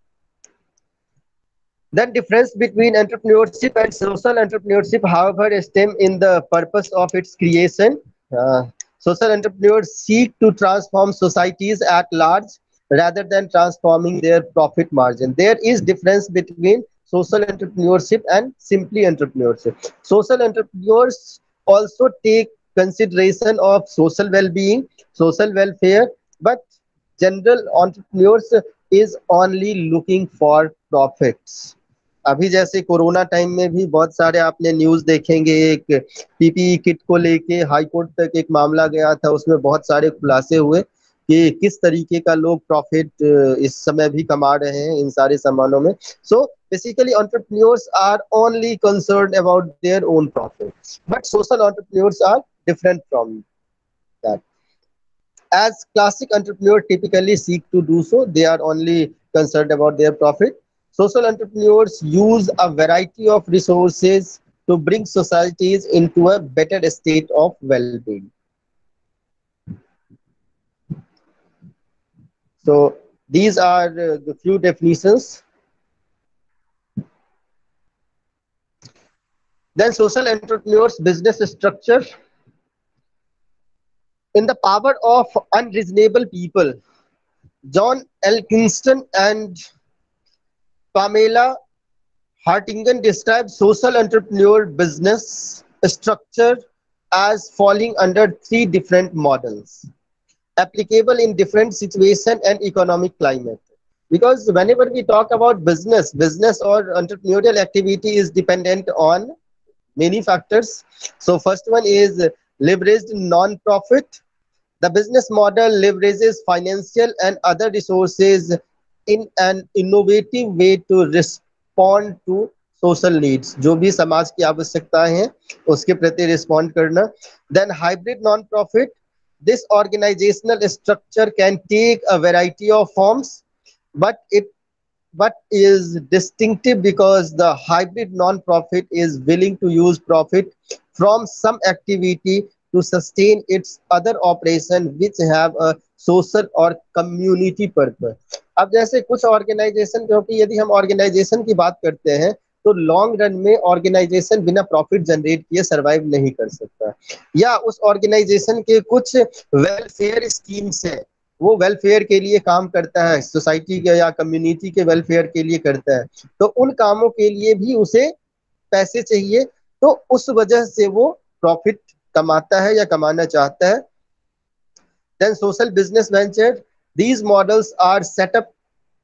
Then difference between entrepreneurship and social entrepreneurship, however, stem in the purpose of its creation. Social entrepreneurs seek to transform societies at large rather than transforming their profit margin. There is difference between social entrepreneurship and simply entrepreneurship. Social entrepreneurs also take consideration of social well-being, social welfare, but general entrepreneurs is only looking for profits. अभी जैसे corona time में भी बहुत सारे आपने news देखेंगे, एक PPE kit को लेके हाई कोर्ट तक एक मामला गया था, उसमें बहुत सारे खुलासे हुए कि किस तरीके का लोग प्रॉफिट इस समय भी कमा रहे हैं इन सारे सामानों में. So basically entrepreneurs are only concerned about their own profits, but social entrepreneurs are different from that. As classic entrepreneurs typically seek to do so, they are only concerned about their profit. Social entrepreneurs use a variety of resources to bring societies into a better state of well-being. So these are the few definitions. Then social entrepreneurs business structure. In The Power of Unreasonable People, John Elkinston and Pamela Hartingen describe social entrepreneur business structure as falling under three different models, applicable in different situation and economic climate. Because whenever we talk about business or entrepreneurial activity is dependent on many factors. So first one is leveraged non-profit. The business model leverages financial and other resources in an innovative way to respond to social needs. जो भी समाज की आवश्यकताएं हैं उसके प्रति respond करना. Then hybrid non-profit. This organizational structure can take a variety of forms, but is distinctive because the hybrid non-profit is willing to use profit from some activity to sustain its other operation which have a social or community purpose. अब जैसे कुछ organisation, क्योंकि यदि हम organisation की बात करते हैं तो लॉन्ग रन में ऑर्गेनाइजेशन बिना प्रॉफिट जनरेट किए सरवाइव नहीं कर सकता, या उस ऑर्गेनाइजेशन के कुछ वेलफेयर स्कीम्स हैं, वो वेलफेयर के लिए काम करता है, सोसाइटी के या कम्युनिटी के वेलफेयर के लिए करता है, तो उन कामों के लिए भी उसे पैसे चाहिए, तो उस वजह से वो प्रॉफिट कमाता है या कमाना चाहता है. Then social business venture. These models are set up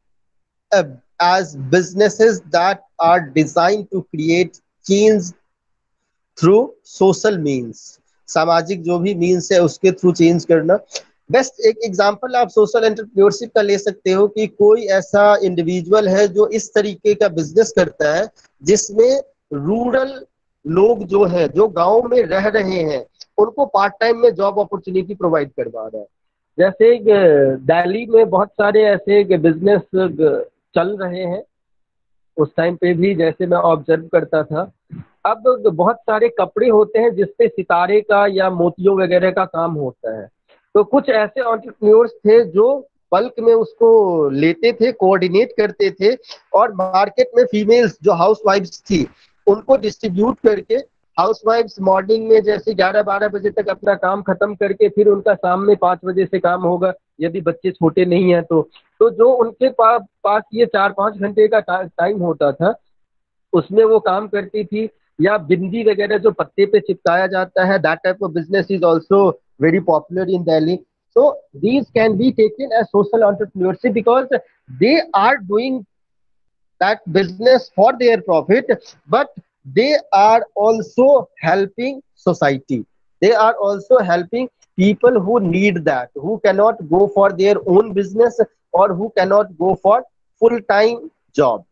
as businesses that are designed to create change through social means, सामाजिक जो भी मीन्स है उसके थ्रू चेंज करना। बेस्ट एक एग्जांपल आप सोशल एंटरप्रेन्योरशिप का ले सकते हो कि कोई ऐसा इंडिविजुअल है जो इस तरीके का बिजनेस करता है जिसमें रूरल लोग जो है, जो गांव में रह रहे हैं, उनको पार्ट टाइम में जॉब अपॉर्चुनिटी प्रोवाइड करवा रहा है। जैसे दिल्ली में बहुत सारे ऐसे बिजनेस चल रहे हैं, उस टाइम पे भी जैसे मैं ऑब्जर्व करता था। अब बहुत सारे कपड़े होते हैं जिसपे सितारे का या मोतियों वगैरह का काम होता है, तो कुछ ऐसे एंटरप्रेन्योर्स थे जो बल्क में उसको लेते थे, कोऑर्डिनेट करते थे, और मार्केट में फीमेल्स जो हाउस वाइफ्स थी उनको डिस्ट्रीब्यूट करके, हाउस वाइफ्स मॉर्निंग में जैसे 11-12 बजे तक अपना काम खत्म करके फिर उनका शाम में 5 बजे से काम होगा, यदि बच्चे छोटे नहीं है तो जो उनके पास ये 4-5 घंटे का टाइम होता था उसमें वो काम करती थी। या बिंदी वगैरह जो पत्ते पे चिपकाया जाता है, that type of business is also very popular in Delhi. So these can be taken as social entrepreneurship because they are doing that business for their profit, but they are also helping society. They are also helping people who need that, who cannot go for their own business or who cannot go for full-time job.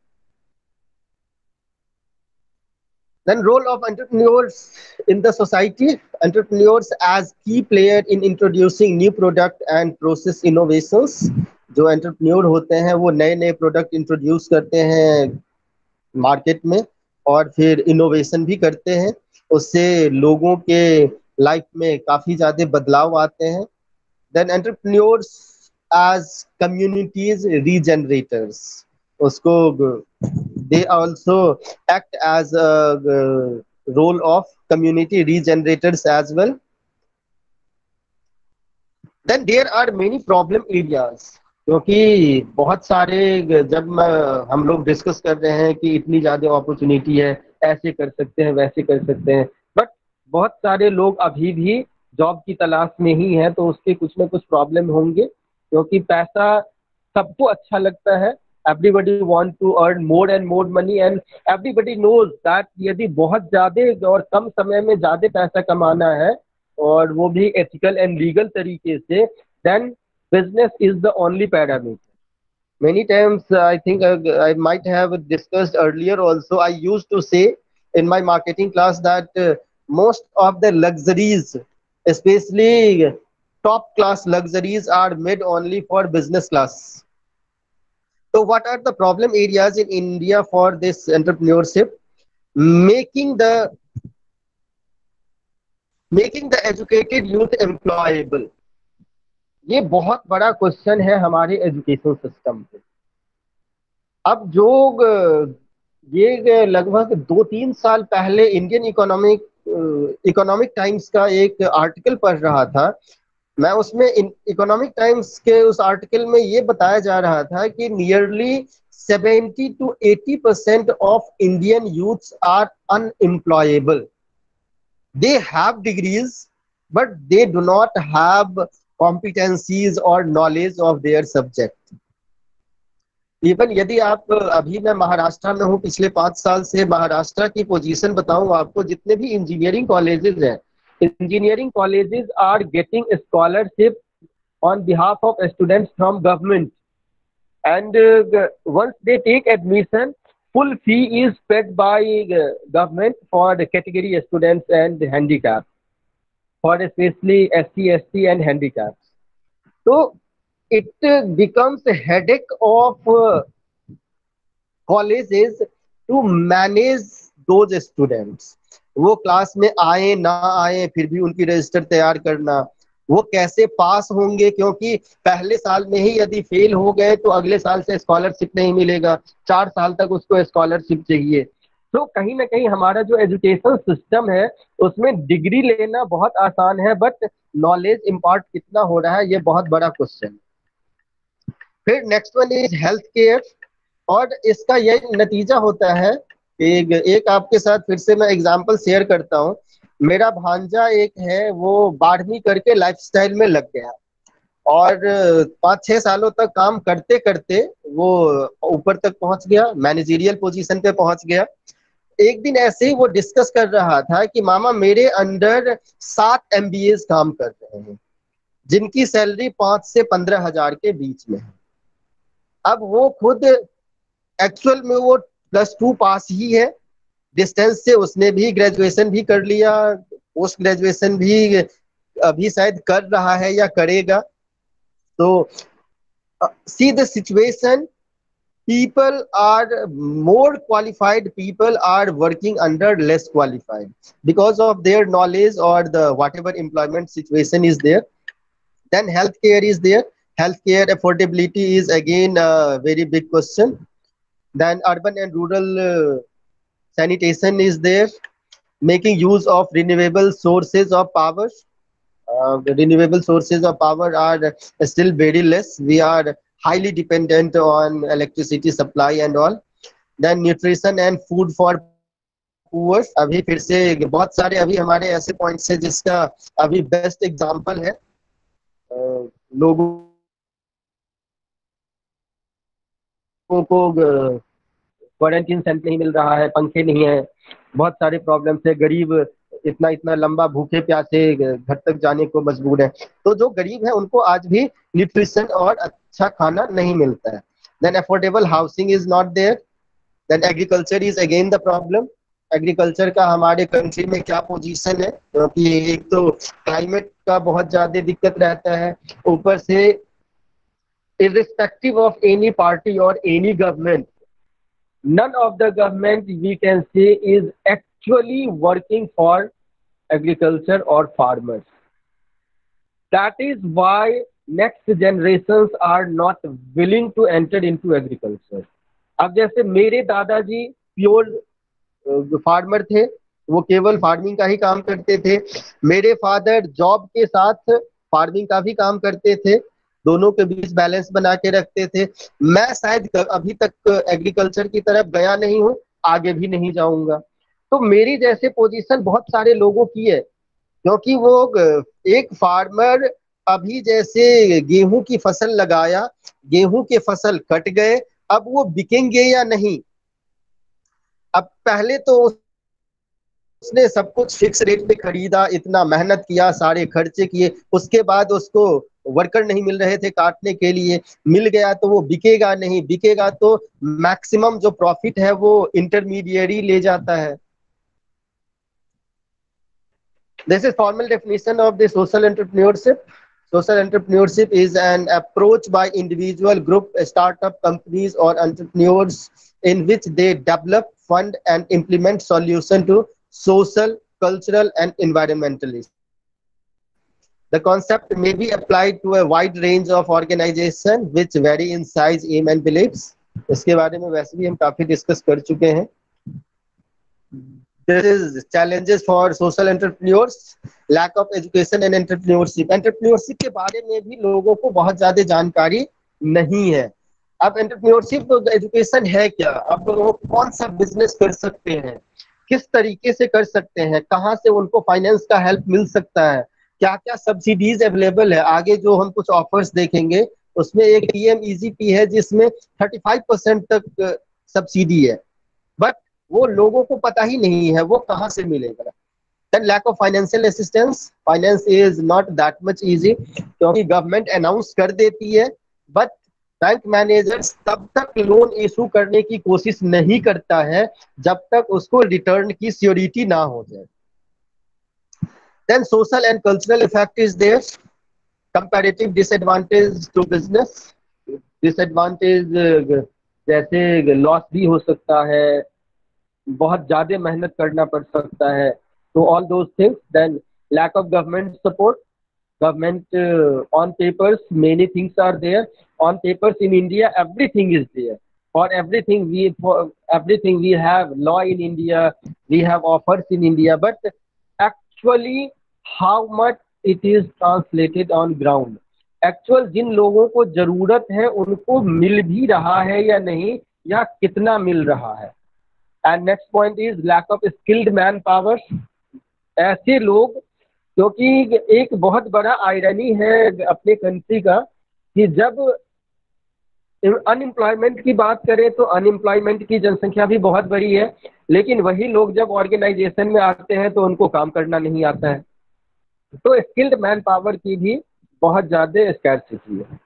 Then role of entrepreneurs in the society. Entrepreneurs as key player in introducing new product and process innovations. जो entrepreneur होते हैं वो नए नए product introduce करते हैं market में और फिर इनोवेशन भी करते हैं, उससे लोगों के लाइफ में काफी ज्यादा बदलाव आते हैं। Then entrepreneurs as communities regenerators, उसको they also act as a role of community regenerators as well. Then there are many problem areas, क्योंकि बहुत सारे जब हम लोग डिस्कस कर रहे हैं कि इतनी ज्यादा अपॉर्चुनिटी है, ऐसे कर सकते हैं वैसे कर सकते हैं, बट बहुत सारे लोग अभी भी जॉब की तलाश में ही है, तो उसके कुछ ना कुछ प्रॉब्लम होंगे, क्योंकि पैसा सबको अच्छा लगता है। Everybody want to earn more and more money and everybody knows that यदि बहुत ज्यादा और कम समय में ज्यादा पैसा कमाना है और वो भी ethical and legal तरीके से, then business is the only parameter. Many times I think I might have discussed earlier also, I used to say in my marketing class that most of the luxuries, especially top class luxuries, are made only for business class. So what are the problem areas in India for this entrepreneurship? Making the educated youth employable. ये बहुत बड़ा question है हमारे education system पे। अब जो ये लगभग 2-3 साल पहले इंडियन इकोनॉमिक टाइम्स का एक आर्टिकल पढ़ रहा था, मैं उसमें इकोनॉमिक टाइम्स के उस आर्टिकल में ये बताया जा रहा था कि nearly 70 to 80% of Indian youths are unemployable. They have degrees, but they do not have competencies or knowledge of their subject. Even यदि आप अभी मैं महाराष्ट्र में हूँ, पिछले 5 साल से महाराष्ट्र की पोजीशन बताऊं आपको, जितने भी इंजीनियरिंग कॉलेजेस हैं, engineering colleges are getting scholarship on behalf of students from government, and once they take admission, full fee is paid by government for the category students and handicapped, for especially SC, ST and handicaps. So it becomes a headache of colleges to manage those students. वो class में आए ना आए फिर भी उनकी register तैयार करना, वो कैसे पास होंगे, क्योंकि पहले साल में ही यदि फेल हो गए तो अगले साल से स्कॉलरशिप नहीं मिलेगा, 4 साल तक उसको स्कॉलरशिप चाहिए। तो कहीं ना कहीं हमारा जो एजुकेशन सिस्टम है उसमें डिग्री लेना बहुत आसान है, बट नॉलेज इम्पार्ट कितना हो रहा है ये बहुत बड़ा क्वेश्चन। फिर next one is health care, और इसका यही नतीजा होता है। एक आपके साथ फिर से मैं एग्जांपल शेयर करता हूँ। मेरा भांजा एक है, वो 12वीं करके लाइफस्टाइल में लग गया और 5-6 सालों तक काम करते करते वो ऊपर तक पहुंच गया, मैनेजरियल पोजीशन पे पहुंच गया। एक दिन ऐसे ही वो डिस्कस कर रहा था कि मामा मेरे अंडर 7 MBAs काम कर रहे हैं जिनकी सैलरी 5 से 15 हजार के बीच में है। अब वो खुद एक्चुअल में वो +2 पास ही है, डिस्टेंस से उसने भी ग्रेजुएशन भी कर लिया, पोस्ट ग्रेजुएशन भी अभी शायद कर रहा है या करेगा। तो see the situation, people are more qualified, people are working under less qualified because of their knowledge or the whatever employment situation is there. Then healthcare is there. Healthcare affordability is again a very big question. Then urban and rural sanitation is there. Making use of renewable sources of power. The renewable sources of power are still very less. We are highly dependent on electricity supply and all. Then nutrition and food for poor, अभी फिर से बहुत सारे अभी हमारे ऐसे points है जिसका अभी बेस्ट एग्जांपल है लोगों को क्वारंटीन सेंटर नहीं मिल रहा है, पंखे नहीं है, बहुत सारे प्रॉब्लम्स है, गरीब इतना इतना लंबा भूखे प्यासे घर तक जाने को मजबूर है। तो जो गरीब है उनको आज भी न्यूट्रिशन और अच्छा खाना नहीं मिलता है। Then affordable housing is not there. Then agriculture is again the problem. Agriculture का हमारे कंट्री में क्या पोजीशन है, क्योंकि एक तो क्लाइमेट का बहुत ज्यादा दिक्कत रहता है, ऊपर से irrespective of any party or any government, none of the government we can say is actually working for agriculture or farmers. That is why next generations are not willing to enter into agriculture. अब जैसे मेरे दादाजी pure farmer थे, वो केवल farming का ही काम करते थे। मेरे फादर जॉब के साथ फार्मिंग का भी काम करते थे, दोनों के बीच बैलेंस बना के रखते थे। मैं शायद अभी तक एग्रीकल्चर की तरफ गया नहीं हूँ, आगे भी नहीं जाऊंगा। तो मेरी जैसे पोजीशन बहुत सारे लोगों की है, क्योंकि वो एक फार्मर अभी जैसे गेहूं की फसल लगाया, गेहूं के फसल कट गए, अब वो बिकेंगे या नहीं। अब पहले तो उसने सब कुछ फिक्स रेट पे खरीदा, इतना मेहनत किया, सारे खर्चे किए, उसके बाद उसको वर्कर नहीं मिल रहे थे काटने के लिए, मिल गया तो वो बिकेगा नहीं, बिकेगा तो मैक्सिमम जो प्रॉफिट है वो इंटरमीडिएरी ले जाता है। This is formal definition of the social entrepreneurship. Social entrepreneurship is an approach by individual, group, startup companies or entrepreneurs in which they develop, fund and implement solutions to social, cultural and environmental issues. The concept may be applied to a wide range of organizations which vary in size, aim and beliefs. इसके बारे में वैसे भी हम काफी discuss कर चुके हैं। There is challenges for social entrepreneurs, lack of education and entrepreneurship. Entrepreneurship के बारे में भी लोगों को बहुत ज्यादा जानकारी नहीं है। अब एंटरप्रेन्योरशिप एजुकेशन है क्या, अब वो कौन सा बिजनेस कर सकते हैं, किस तरीके से कर सकते हैं, कहाँ से उनको फाइनेंस का हेल्प मिल सकता है, क्या क्या सब्सिडीज अवेलेबल है। आगे जो हम कुछ ऑफर्स देखेंगे उसमें एक PMEGP है जिसमें 35% तक सब्सिडी है, बट वो लोगों को पता ही नहीं है वो कहाँ से मिलेगा। Then lack of financial assistance, finance is not that much easy, क्योंकि गवर्नमेंट अनाउंस कर देती है बट बैंक मैनेजर तब तक लोन इशू करने की कोशिश नहीं करता है जब तक उसको रिटर्न की श्योरिटी ना हो जाए। Then social and cultural effect is there, comparative disadvantage to business, disadvantage जैसे लॉस भी हो सकता है, बहुत ज्यादा मेहनत करना पड़ सकता है, तो all those things. Then lack of government support, government on papers many things are there, on papers in India everything is there, और everything we have law in India, we have offers in India, but actually how much it is translated on ground, actual जिन लोगों को जरूरत है उनको मिल भी रहा है या नहीं, या कितना मिल रहा है। And next point is lack of skilled man power. ऐसे लोग, क्योंकि एक बहुत बड़ा आयरनी है अपने कंट्री का कि जब अनएम्प्लॉयमेंट की बात करें तो अनएम्प्लॉयमेंट की जनसंख्या भी बहुत बड़ी है, लेकिन वही लोग जब ऑर्गेनाइजेशन में आते हैं तो उनको काम करना नहीं आता है। तो स्किल्ड मैन पावर की भी बहुत ज्यादा स्कैर्सिटी है।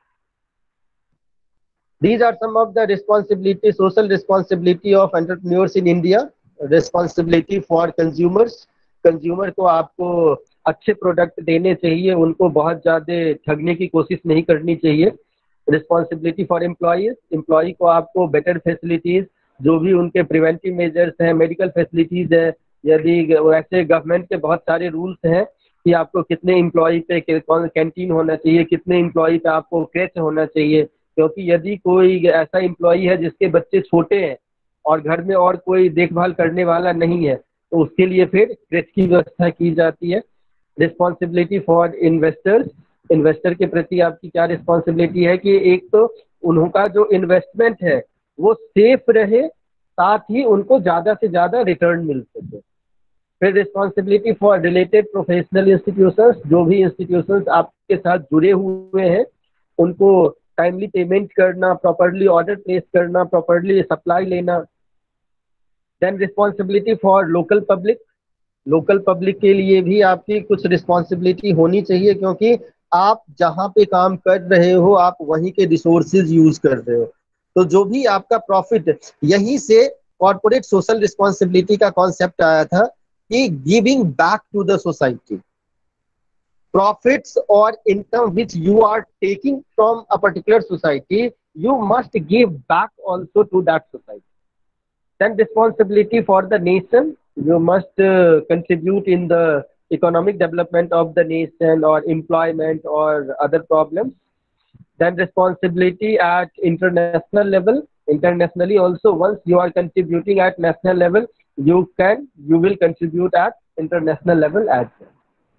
These are some of the responsibility, social responsibility of entrepreneurs in India. Responsibility for consumers. Consumer को आपको अच्छे प्रोडक्ट देने चाहिए, उनको बहुत ज्यादा ठगने की कोशिश नहीं करनी चाहिए। रिस्पॉन्सिबिलिटी फॉर एम्प्लॉयज, एम्प्लॉय को आपको बेटर फैसिलिटीज, जो भी उनके प्रिवेंटिव मेजर्स हैं, मेडिकल फैसिलिटीज है, यदि वैसे गवर्नमेंट के बहुत सारे रूल्स हैं कि आपको कितने एम्प्लॉय पे कैंटीन होना चाहिए, कितने एम्प्लॉय पे आपको क्रेच होना चाहिए, क्योंकि यदि कोई ऐसा एम्प्लॉय है जिसके बच्चे छोटे हैं और घर में और कोई देखभाल करने वाला नहीं है, तो उसके लिए फिर क्रेच की व्यवस्था की जाती है। रिस्पॉन्सिबिलिटी फॉर इन्वेस्टर्स, इन्वेस्टर के प्रति आपकी क्या रिस्पॉन्सिबिलिटी है कि एक तो उनका जो इन्वेस्टमेंट है वो सेफ रहे, साथ ही उनको ज्यादा से ज्यादा रिटर्न मिल सके। फिर responsibility for related professional institutions, जो भी इंस्टीट्यूशंस आपके साथ जुड़े हुए हैं उनको टाइमली पेमेंट करना, प्रॉपरली ऑर्डर प्लेस करना, प्रॉपरली सप्लाई लेना। Then responsibility for local public, local public के लिए भी आपकी कुछ रिस्पॉन्सिबिलिटी होनी चाहिए, क्योंकि आप जहाँ पे काम कर रहे हो आप वहीं के रिसोर्सेज यूज कर रहे हो, तो जो भी आपका प्रॉफिट, यहीं से कॉर्पोरेट सोशल रिस्पॉन्सिबिलिटी का कॉन्सेप्ट आया था कि giving back to the society. Profits or income which you are taking from a particular society, you must give back also to that society. Then responsibility for the nation, you must contribute in the economic development of the nation or employment or other problems. Then responsibility at international level, internationally also, once you are contributing at national level, you will contribute at international level as well.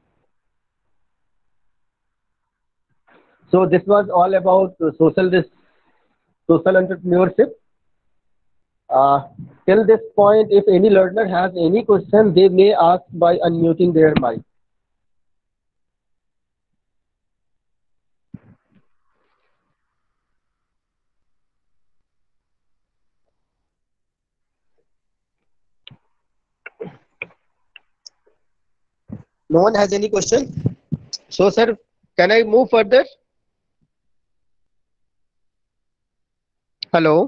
So this was all about social entrepreneurship. Till this point, if any learner has any question, they may ask by unmuting their mic. No one has any question? So sir, can I move further? Hello?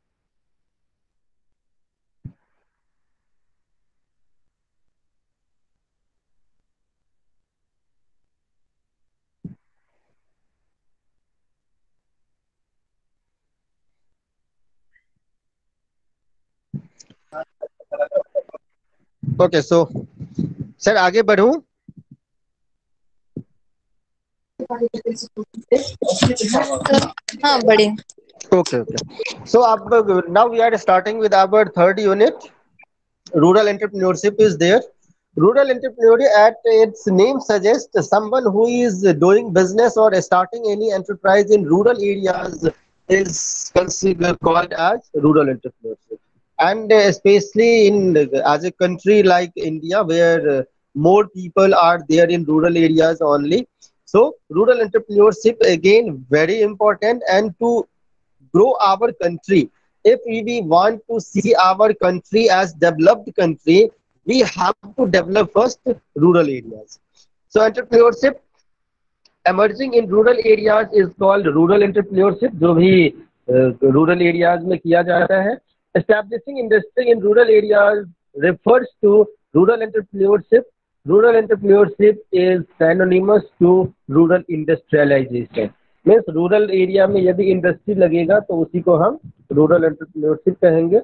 Okay, so sir आगे बढ़ूं? हाँ बड़े। Okay. So now we are starting with our third unit. Rural entrepreneurship is there. Rural entrepreneurship, at its name suggests, someone who is doing business or starting any enterprise in rural areas is considered called as rural entrepreneurship. And especially in as a country like India, where more people are there in rural areas only. So rural entrepreneurship again very important, and to grow our country, if we want to see our country as developed country, we have to develop first rural areas. So entrepreneurship emerging in rural areas is called rural entrepreneurship, जो भी rural areas में किया जाता है. Establishing industry in rural areas refers to rural entrepreneurship. Rural entrepreneurship is synonymous to rural industrialization. Means rural area में यदि industry लगेगा तो उसी को हम रूरल एंटरप्रेन्योरशिप कहेंगे.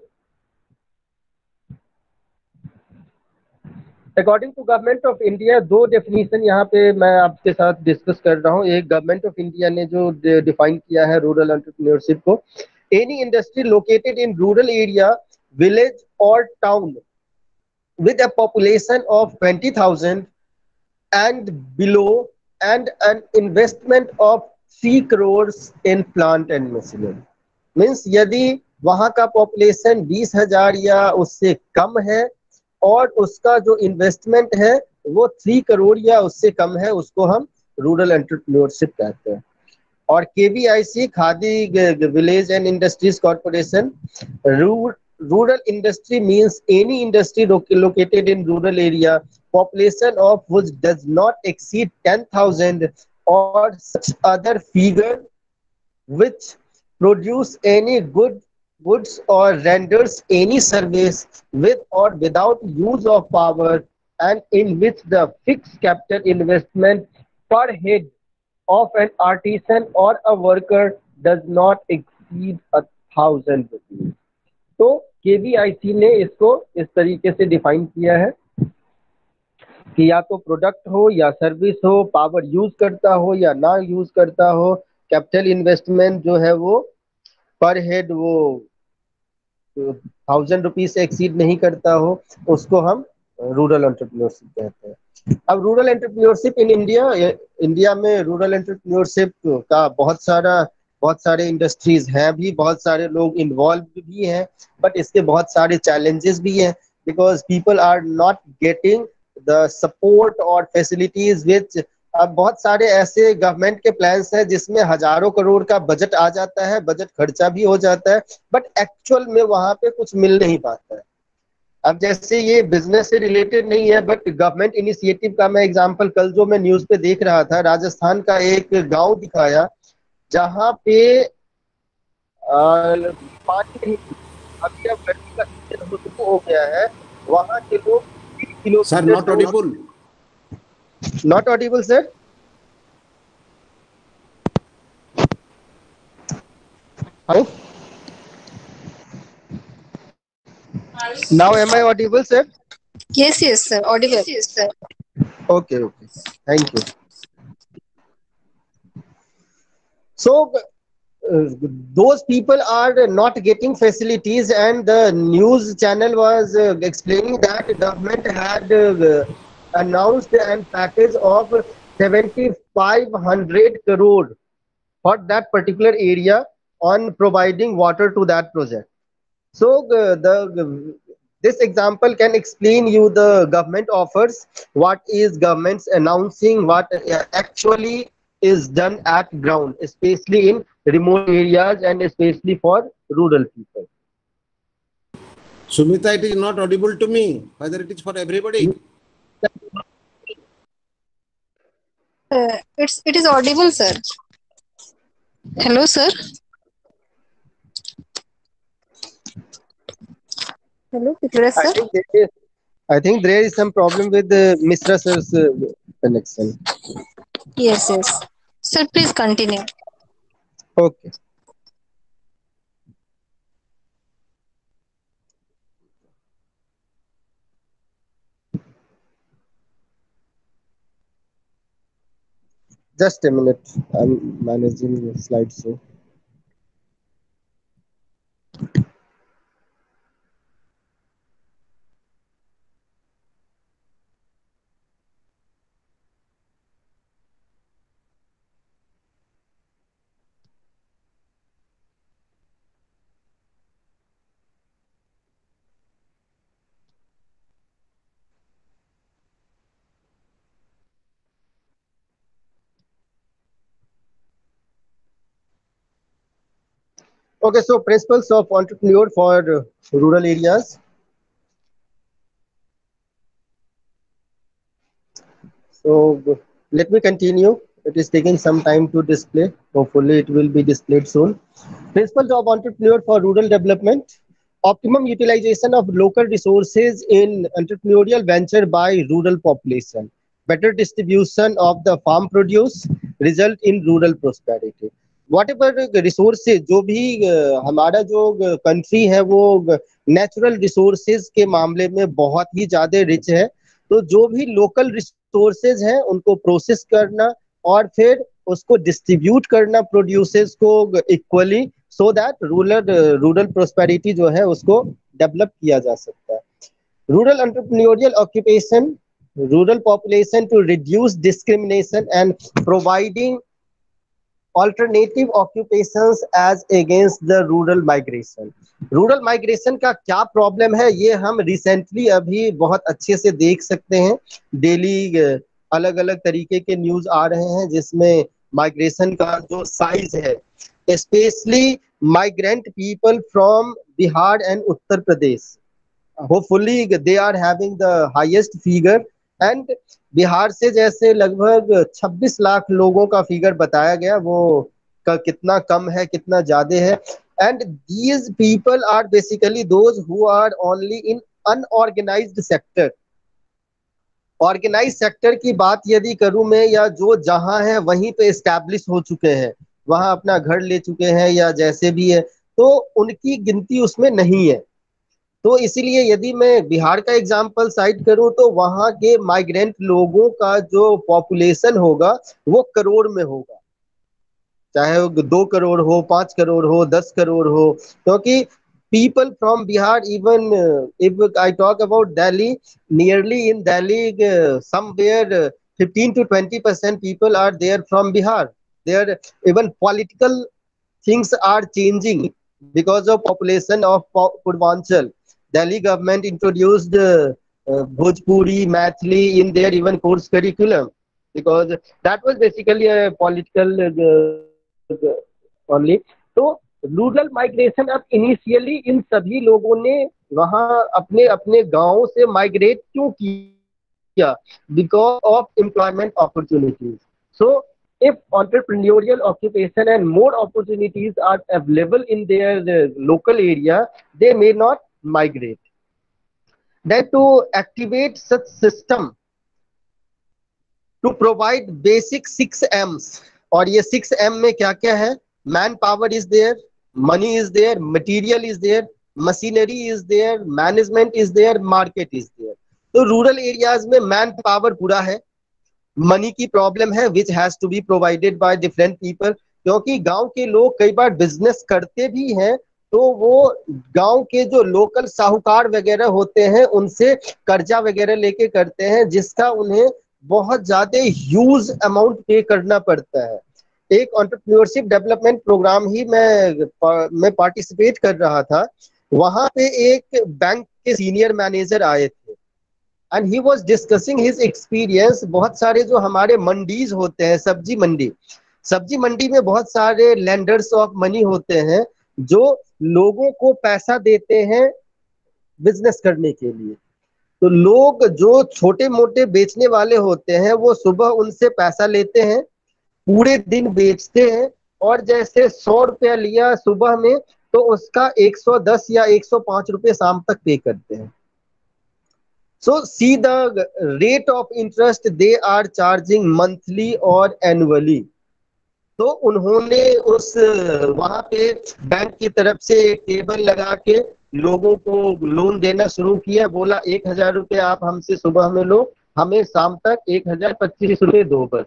According to government of India, दो डेफिनेशन यहाँ पे मैं आपके साथ डिस्कस कर रहा हूँ. एक गवर्नमेंट ऑफ इंडिया ने जो डिफाइन किया है रूरल एंटरप्रेन्योरशिप को, any industry located in rural area, village और town with a population of 20,000 and below and an investment of 3 crores in plant and machinery. Means यदि वहां का पॉपुलेशन 20,000 या उससे कम है और उसका जो इन्वेस्टमेंट है वो 3 करोड़ या उससे कम है, उसको हम रूरल एंटरप्रेन्योरशिप कहते हैं. और KVIC, Khadi Village and Industries Corporation, rural industry means any industry located in rural area, population of which does not exceed 10,000 or such other figure which produce any goods or renders any service with or without use of power, and in which the fixed capital investment per head of an artisan or a worker does not exceed 1,000 rupees. तो KVIC ने इसको इस तरीके से define किया है कि या तो प्रोडक्ट हो या सर्विस हो, पावर यूज करता हो या ना यूज करता हो, कैपिटल इन्वेस्टमेंट जो है वो पर हेड वो 1,000 रुपीज से एक्सीड नहीं करता हो, उसको हम रूरल एंटरप्रेन्योरशिप कहते हैं। अब रूरल एंटरप्रेन्योरशिप इन इंडिया में रूरल एंटरप्रेन्योरशिप का बहुत सारे इंडस्ट्रीज हैं भी, बहुत सारे लोग इन्वॉल्व भी हैं, बट इसके बहुत सारे चैलेंजेस भी हैं because people are not getting the support और फैसिलिटीज विच। अब बहुत सारे ऐसे गवर्नमेंट के प्लान्स हैं जिसमें हजारों करोड़ का बजट आ जाता है, बजट खर्चा भी हो जाता है, बट एक्चुअल में वहां पे कुछ मिल नहीं पाता है। अब जैसे ये बिजनेस से रिलेटेड नहीं है बट गवर्नमेंट इनिशिएटिव का मैं एग्जांपल कल जो मैं न्यूज पे देख रहा था, राजस्थान का एक गांव दिखाया जहां पे पानी नहीं, अभी अब गर्मी का सीजन शुरू हो गया है, वहां के लोग 3 kilometre. Sir, not audible. Not audible, sir? Hello? Now am I audible, sir? Yes, sir. Audible. Yes, sir. Okay. Thank you. So those people are not getting facilities, and the news channel was explaining that the government had announced an package of 7,500 crore for that particular area on providing water to that project. So this example can explain you the government offers, what is government's announcing, what actually is done at ground, especially in remote areas and especially for rural people. Sumita, it is not audible to me. Whether it is for everybody? It is audible, sir. Hello, sir. Hello, sir. I think there is some problem with Mr. Sir's connection. Yes. Sir, please continue. Okay. Just a minute. I'm managing the slideshow. Okay, so principles of entrepreneur for rural areas. So let me continue. It is taking some time to display. Hopefully it will be displayed soon. Principles of entrepreneur for rural development. Optimum utilization of local resources in entrepreneurial venture by rural population. Better distribution of the farm produce result in rural prosperity. Whatever resources, जो भी हमारा जो country है वो natural resources के मामले में बहुत ही ज्यादा रिच है, तो जो भी लोकल रिसोर्सेज हैं उनको प्रोसेस करना और फिर उसको डिस्ट्रीब्यूट करना प्रोड्यूसेस को equally, so that rural prosperity जो है उसको डेवलप किया जा सकता है। Rural entrepreneurial occupation, rural population to reduce discrimination and providing alternative occupations as against the rural migration. Rural migration का क्या प्रॉब्लम है ये हम रिसेंटली अभी बहुत अच्छे से देख सकते हैं। डेली अलग अलग तरीके के न्यूज आ रहे हैं जिसमें माइग्रेशन का जो साइज है especially migrant people from Bihar and Uttar Pradesh. Hopefully they are having the highest figure, and Bihar से जैसे लगभग 26 लाख लोगों का फिगर बताया गया, वो का कितना कम है कितना ज्यादा है. And these people are basically those who are only in unorganized sector. Organise sector की बात यदि करूं मैं, या जो जहां है वहीं पे एस्टैब्लिश हो चुके हैं, वहां अपना घर ले चुके हैं या जैसे भी है, तो उनकी गिनती उसमें नहीं है. तो इसीलिए यदि मैं बिहार का एग्जांपल साइट करूं तो वहां के माइग्रेंट लोगों का जो पॉपुलेशन होगा वो करोड़ में होगा, चाहे वो 2 करोड़ हो, 5 करोड़ हो, 10 करोड़ हो. क्योंकि people from Bihar, even if I talk about Delhi, nearly in Delhi somewhere 15 to 20% people are there from Bihar. There even political things are changing because of population of Purvanchal. Delhi government introduced Bhojpuri, Maithili in their even course curriculum, because that was basically a political only. तो rural migration अब initially इन सभी लोगों ने वहां अपने अपने गांवों से माइग्रेट क्यों किया? Because of employment opportunities. So if entrepreneurial occupation and more opportunities are available in their local area, they may not migrate. Then to activate such system, to provide basic 6 M's. और ये 6 M में क्या क्या है? Man power is there, money is there, material is there, machinery is there, management is there, market is there. तो rural areas में man power पूरा है, मनी की प्रॉब्लम है which has to be provided by different people. क्योंकि गांव के लोग कई बार बिजनेस करते भी हैं तो वो गांव के जो लोकल साहूकार वगैरह होते हैं उनसे कर्जा वगैरह लेके करते हैं, जिसका उन्हें बहुत ज्यादा ह्यूज अमाउंट पे करना पड़ता है. एक एंटरप्रेन्योरशिप डेवलपमेंट प्रोग्राम ही मैं पार्टिसिपेट कर रहा था. वहां पे एक बैंक के सीनियर मैनेजर आए थे and he was discussing his experience. बहुत सारे जो हमारे मंडीज होते हैं, सब्जी मंडी में बहुत सारे लेंडर्स ऑफ मनी होते हैं जो लोगों को पैसा देते हैं बिजनेस करने के लिए. तो लोग जो छोटे मोटे बेचने वाले होते हैं वो सुबह उनसे पैसा लेते हैं, पूरे दिन बेचते हैं, और जैसे 100 रुपया लिया सुबह में तो उसका 110 या 105 रुपये शाम तक पे करते हैं. So see the rate of interest they are charging monthly और annually. तो उन्होंने उस वहां पे बैंक की तरफ से एक टेबल लगा के लोगों को लोन देना शुरू किया. बोला 1000 रुपये आप हमसे सुबह में लो, हमें शाम तक 1025 रुपये दो बस.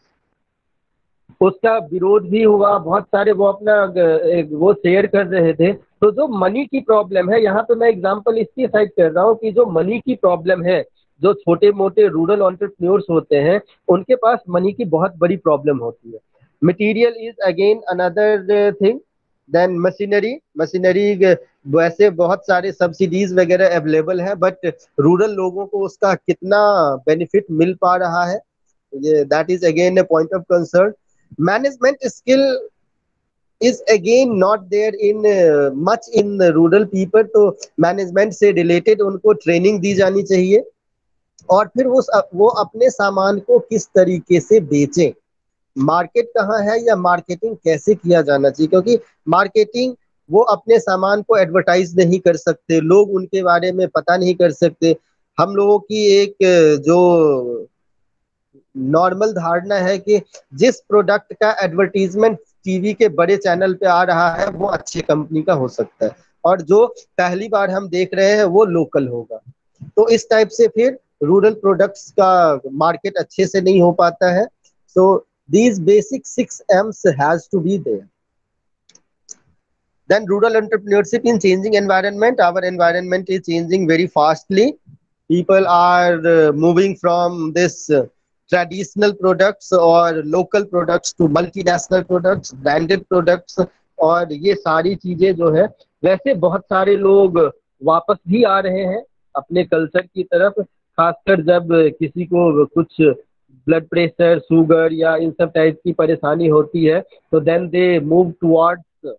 उसका विरोध भी हुआ, बहुत सारे वो अपना वो शेयर कर रहे थे. तो जो मनी की प्रॉब्लम है, यहाँ पे मैं एग्जांपल इसकी साइड कर रहा हूँ कि जो मनी की प्रॉब्लम है, जो छोटे मोटे रूरल एंटरप्रेन्योर्स होते हैं उनके पास मनी की बहुत बड़ी प्रॉब्लम होती है. Material is again another thing. Then machinery वैसे बहुत सारे सब्सिडीज वगैरह अवेलेबल है, बट रूरल लोगों को उसका कितना बेनिफिट मिल पा रहा है, ये that is again a point of concern. Management skill is again not there in much in rural people. तो मैनेजमेंट से रिलेटेड उनको ट्रेनिंग दी जानी चाहिए, और फिर वो अपने सामान को किस तरीके से बेचें, मार्केट कहाँ है या मार्केटिंग कैसे किया जाना चाहिए. क्योंकि मार्केटिंग वो अपने सामान को एडवर्टाइज नहीं कर सकते, लोग उनके बारे में पता नहीं कर सकते. हम लोगों की एक जो नॉर्मल धारणा है कि जिस प्रोडक्ट का एडवर्टीजमेंट टीवी के बड़े चैनल पे आ रहा है वो अच्छी कंपनी का हो सकता है, और जो पहली बार हम देख रहे हैं वो लोकल होगा. तो इस टाइप से फिर रूरल प्रोडक्ट्स का मार्केट अच्छे से नहीं हो पाता है. सो these basic 6 M's has to be there. Then rural entrepreneurship in changing environment. Our environment is changing very fastly. People are moving from this traditional products or local products to multinational products, branded products. और ये सारी चीजें जो है, वैसे बहुत सारे लोग वापस भी आ रहे हैं अपने कल्चर की तरफ, खासकर जब किसी को कुछ ब्लड प्रेशर, शुगर या इन सब टाइप की परेशानी होती है, तो then they move towards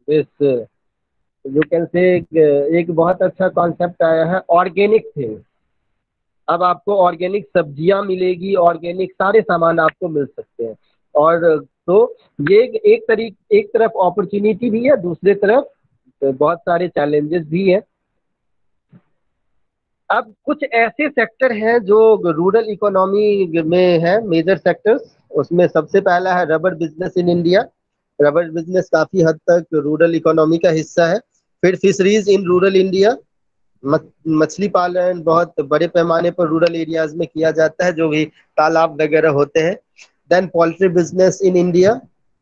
this you can say एक बहुत अच्छा कॉन्सेप्ट आया है ऑर्गेनिक थिंग। अब आपको ऑर्गेनिक सब्जियां मिलेगी, ऑर्गेनिक सारे सामान आपको मिल सकते हैं। और तो ये एक तरफ अपॉर्चुनिटी भी है, दूसरे तरफ बहुत सारे चैलेंजेस भी हैं। अब कुछ ऐसे सेक्टर हैं जो रूरल इकोनॉमी में है, मेजर सेक्टर्स। उसमें सबसे पहला है rubber business in India. Rubber business काफी हद तक रूरल इकोनॉमी का हिस्सा है। फिर फिशरीज इन रूरल इंडिया, मछली पालन बहुत बड़े पैमाने पर रूरल एरियाज में किया जाता है, जो भी तालाब वगैरह होते हैं। Then poultry business in India.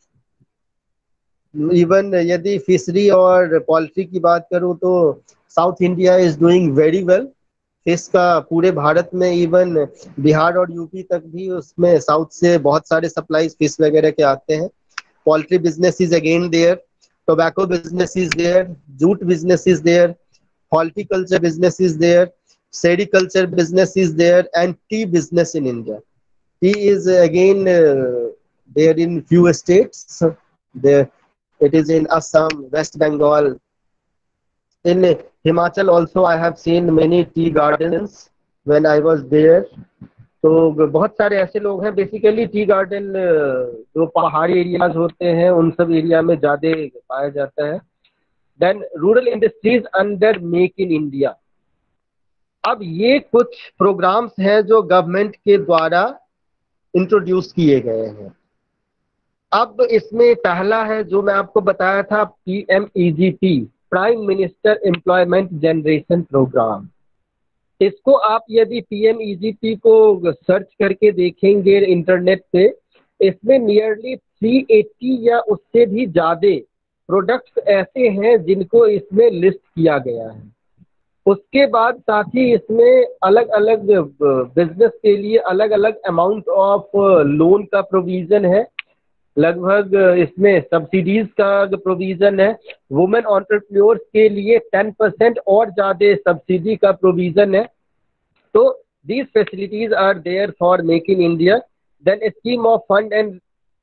Even यदि फिशरी और पोल्ट्री की बात करूं तो south India is doing very well. Fish का पूरे भारत में, इवन बिहार और यूपी तक भी उसमें साउथ से बहुत सारे सप्लाईज फिश वगैरह के आते हैं। Poultry business is again there, tobacco business is there, jute business is there, horticulture business is there, sericulture business is there, and tea business in India. Tea is again there in few states. There it is in Assam, West Bengal. In Himachal also I have seen many tea gardens when I was there. तो बहुत सारे ऐसे लोग हैं, basically tea garden जो पहाड़ी areas होते हैं उन सब एरिया में ज्यादा पाया जाता है। Then rural industries under Make in India. अब ये कुछ प्रोग्राम्स हैं जो गवर्नमेंट के द्वारा इंट्रोड्यूस किए गए हैं। अब इसमें पहला है जो मैं आपको बताया था, PMEGP, Prime Minister Employment Generation Programme. इसको आप यदि PMEGP को सर्च करके देखेंगे इंटरनेट पे, इसमें नियरली 380 या उससे भी ज्यादा प्रोडक्ट्स ऐसे हैं जिनको इसमें लिस्ट किया गया है। उसके बाद साथ ही इसमें अलग अलग बिजनेस के लिए अलग अलग अमाउंट ऑफ लोन का प्रोविजन है, लगभग इसमें सब्सिडीज का प्रोविजन है। वुमेन एंटरप्रेन्योर्स के लिए 10% और ज्यादा सब्सिडी का प्रोविजन है। तो these facilities are there for Make in India. Then scheme of fund and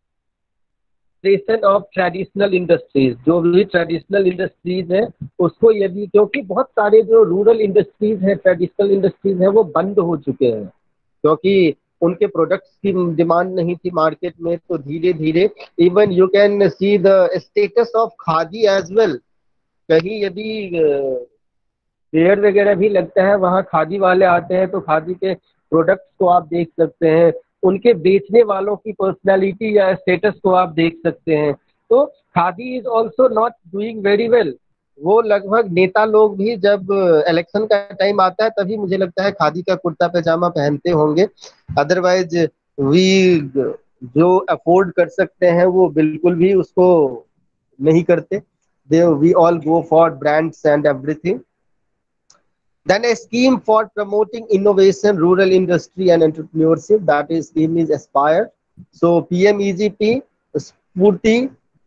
of traditional industries, जो भी ट्रेडिशनल इंडस्ट्रीज है उसको यदि, क्योंकि बहुत सारे जो रूरल इंडस्ट्रीज हैं, ट्रेडिशनल इंडस्ट्रीज हैं, वो बंद हो चुके हैं क्योंकि उनके प्रोडक्ट्स की डिमांड नहीं थी मार्केट में। तो धीरे धीरे even you can see the status of khadi as well. कहीं यदि फेयर वगैरह भी लगता है, वहाँ खादी वाले आते हैं तो खादी के प्रोडक्ट्स को आप देख सकते हैं, उनके बेचने वालों की पर्सनालिटी या स्टेटस को आप देख सकते हैं। तो khadi is also not doing very well. वो लगभग नेता लोग भी जब इलेक्शन का टाइम आता है तभी मुझे लगता है खादी का कुर्ता पैजामा पहनते होंगे। अदरवाइज वी जो अफोर्ड कर सकते हैं वो बिल्कुल भी उसको नहीं करते। We all go for brands and everything. Then a scheme for promoting innovation, rural industry and entrepreneurship, that is scheme is Aspire. So PMEGP, Spurti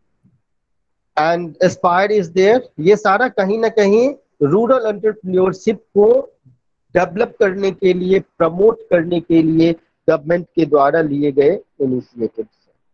and Aspire is there. ये सारा कहीं ना कहीं रूरल एंटरप्रेन्योरशिप को develop करने के लिए, promote करने के लिए गवर्नमेंट के द्वारा लिए गए initiatives.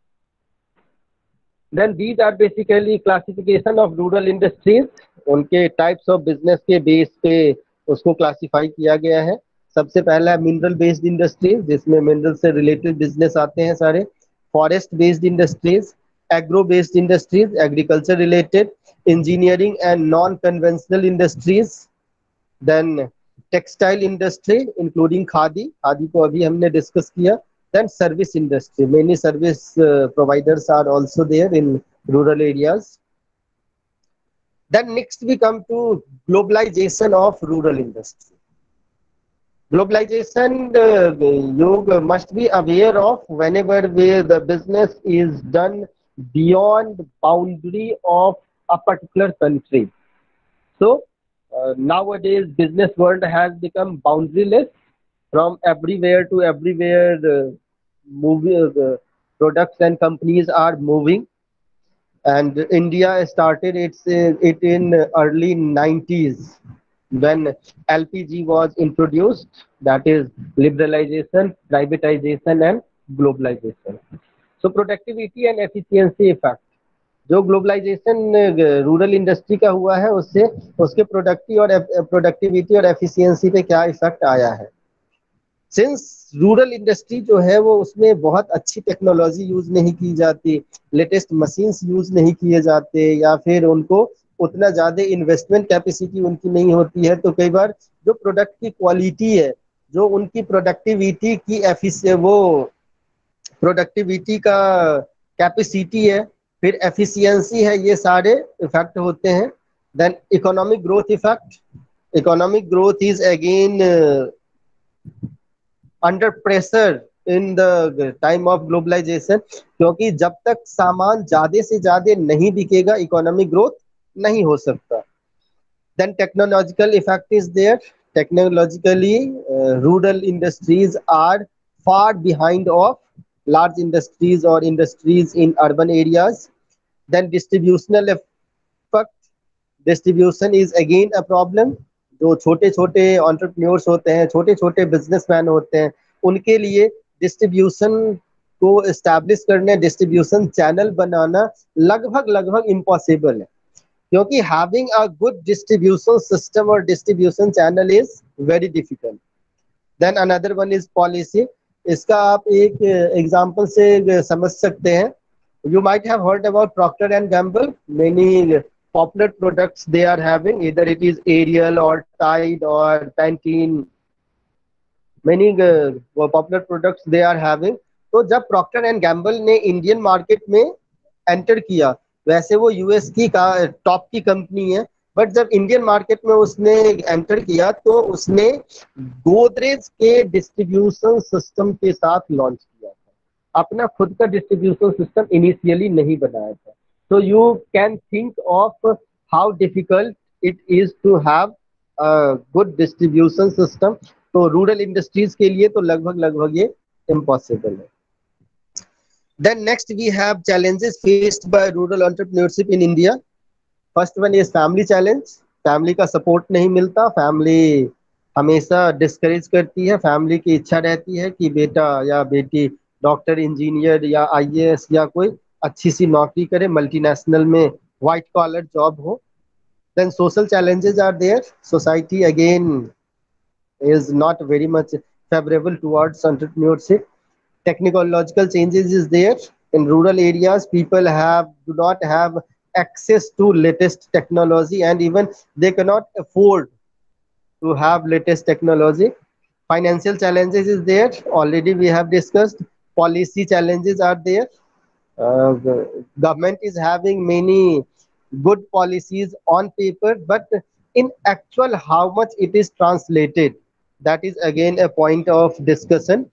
Then these are basically classification of rural industries. उनके टाइप्स ऑफ बिजनेस के बेस पे उसको क्लासिफाई किया गया है। सबसे पहला मिनरल बेस्ड इंडस्ट्रीज, जिसमें मिनरल से रिलेटेड बिजनेस आते हैं सारे। Forest based industries, agro based industries, agriculture related, engineering and non conventional industries. Then textile industry including khadi, khadi को अभी हमने डिस्कस किया। Then service industry, many service providers are also there in rural areas. Then next we come to globalization of rural industry. Globalization, you must be aware of whenever the business is done beyond boundary of a particular country. So nowadays business world has become boundaryless. From everywhere to everywhere, products and companies are moving, and India started it in early 90s when LPG was introduced, that is liberalization, privatization and globalization. So productivity and efficiency effect. जो globalisation rural industry का हुआ है उससे उसके productivity और efficiency पे क्या effect आया है। सिंस रूरल इंडस्ट्री जो है वो उसमें बहुत अच्छी टेक्नोलॉजी यूज नहीं की जाती, लेटेस्ट मशीन्स यूज नहीं किए जाते, या फिर उनको उतना ज्यादा इन्वेस्टमेंट कैपेसिटी उनकी नहीं होती है, तो कई बार जो प्रोडक्ट की क्वालिटी है, जो उनकी प्रोडक्टिविटी की वो प्रोडक्टिविटी का कैपेसिटी है, फिर एफिशिएंसी है, ये सारे इफेक्ट होते हैं। Then economic growth effect, economic growth is again under pressure in the time of globalisation, क्योंकि जब तक सामान ज्यादा से ज्यादा नहीं बिकेगा इकोनॉमिक ग्रोथ नहीं हो सकता। Then technological effect is there, technologically rural industries are far behind of large industries or industries in urban areas. Then distributional effect, distribution is again a problem. जो छोटे छोटे entrepreneurs होते हैं, छोटे छोटे बिजनेसमैन होते हैं, उनके लिए डिस्ट्रीब्यूशन को एस्टैब्लिश करने, डिस्ट्रीब्यूशन चैनल बनाना लगभग लगभग इम्पॉसिबल है, क्योंकि having a good distribution system और distribution channel is very difficult. Then another one is policy. इसका आप एक एग्जांपल से समझ सकते हैं। You might have heard about Procter and Gamble, many popular products they are having, either it is Ariel or Tide or Pantene, many popular products they are having। तो जब Procter and Gamble ने Indian market में enter किया, वैसे वो US की top की company है, बट जब इंडियन मार्केट में उसने एंटर किया तो उसने गोदरेज के डिस्ट्रीब्यूशन सिस्टम के साथ लॉन्च किया था, अपना खुद का डिस्ट्रीब्यूशन सिस्टम इनिशियली नहीं बनाया था। तो you can think of how difficult it is to have good distribution system. तो रूरल इंडस्ट्रीज के लिए तो लगभग लगभग ये इम्पॉसिबल है। Then next we have challenges faced by rural entrepreneurship in India. First one is family challenge. Family का support नहीं मिलता, फैमिली हमेशा डिस्करेज करती है, फैमिली की इच्छा रहती है कि बेटा या बेटी डॉक्टर, इंजीनियर या आईएएस या कोई अच्छी सी नौकरी करे, मल्टीनेशनल में व्हाइट कॉलर जॉब हो। Then social challenges are there, society again is not very much favorable towards entrepreneurship. Technological changes is there in rural areas, people do not have access to latest technology, and even they cannot afford to have latest technology. Financial challenges is there, already we have discussed. Policy challenges are there. The government is having many good policies on paper, but in actual how much it is translated, that is again a point of discussion.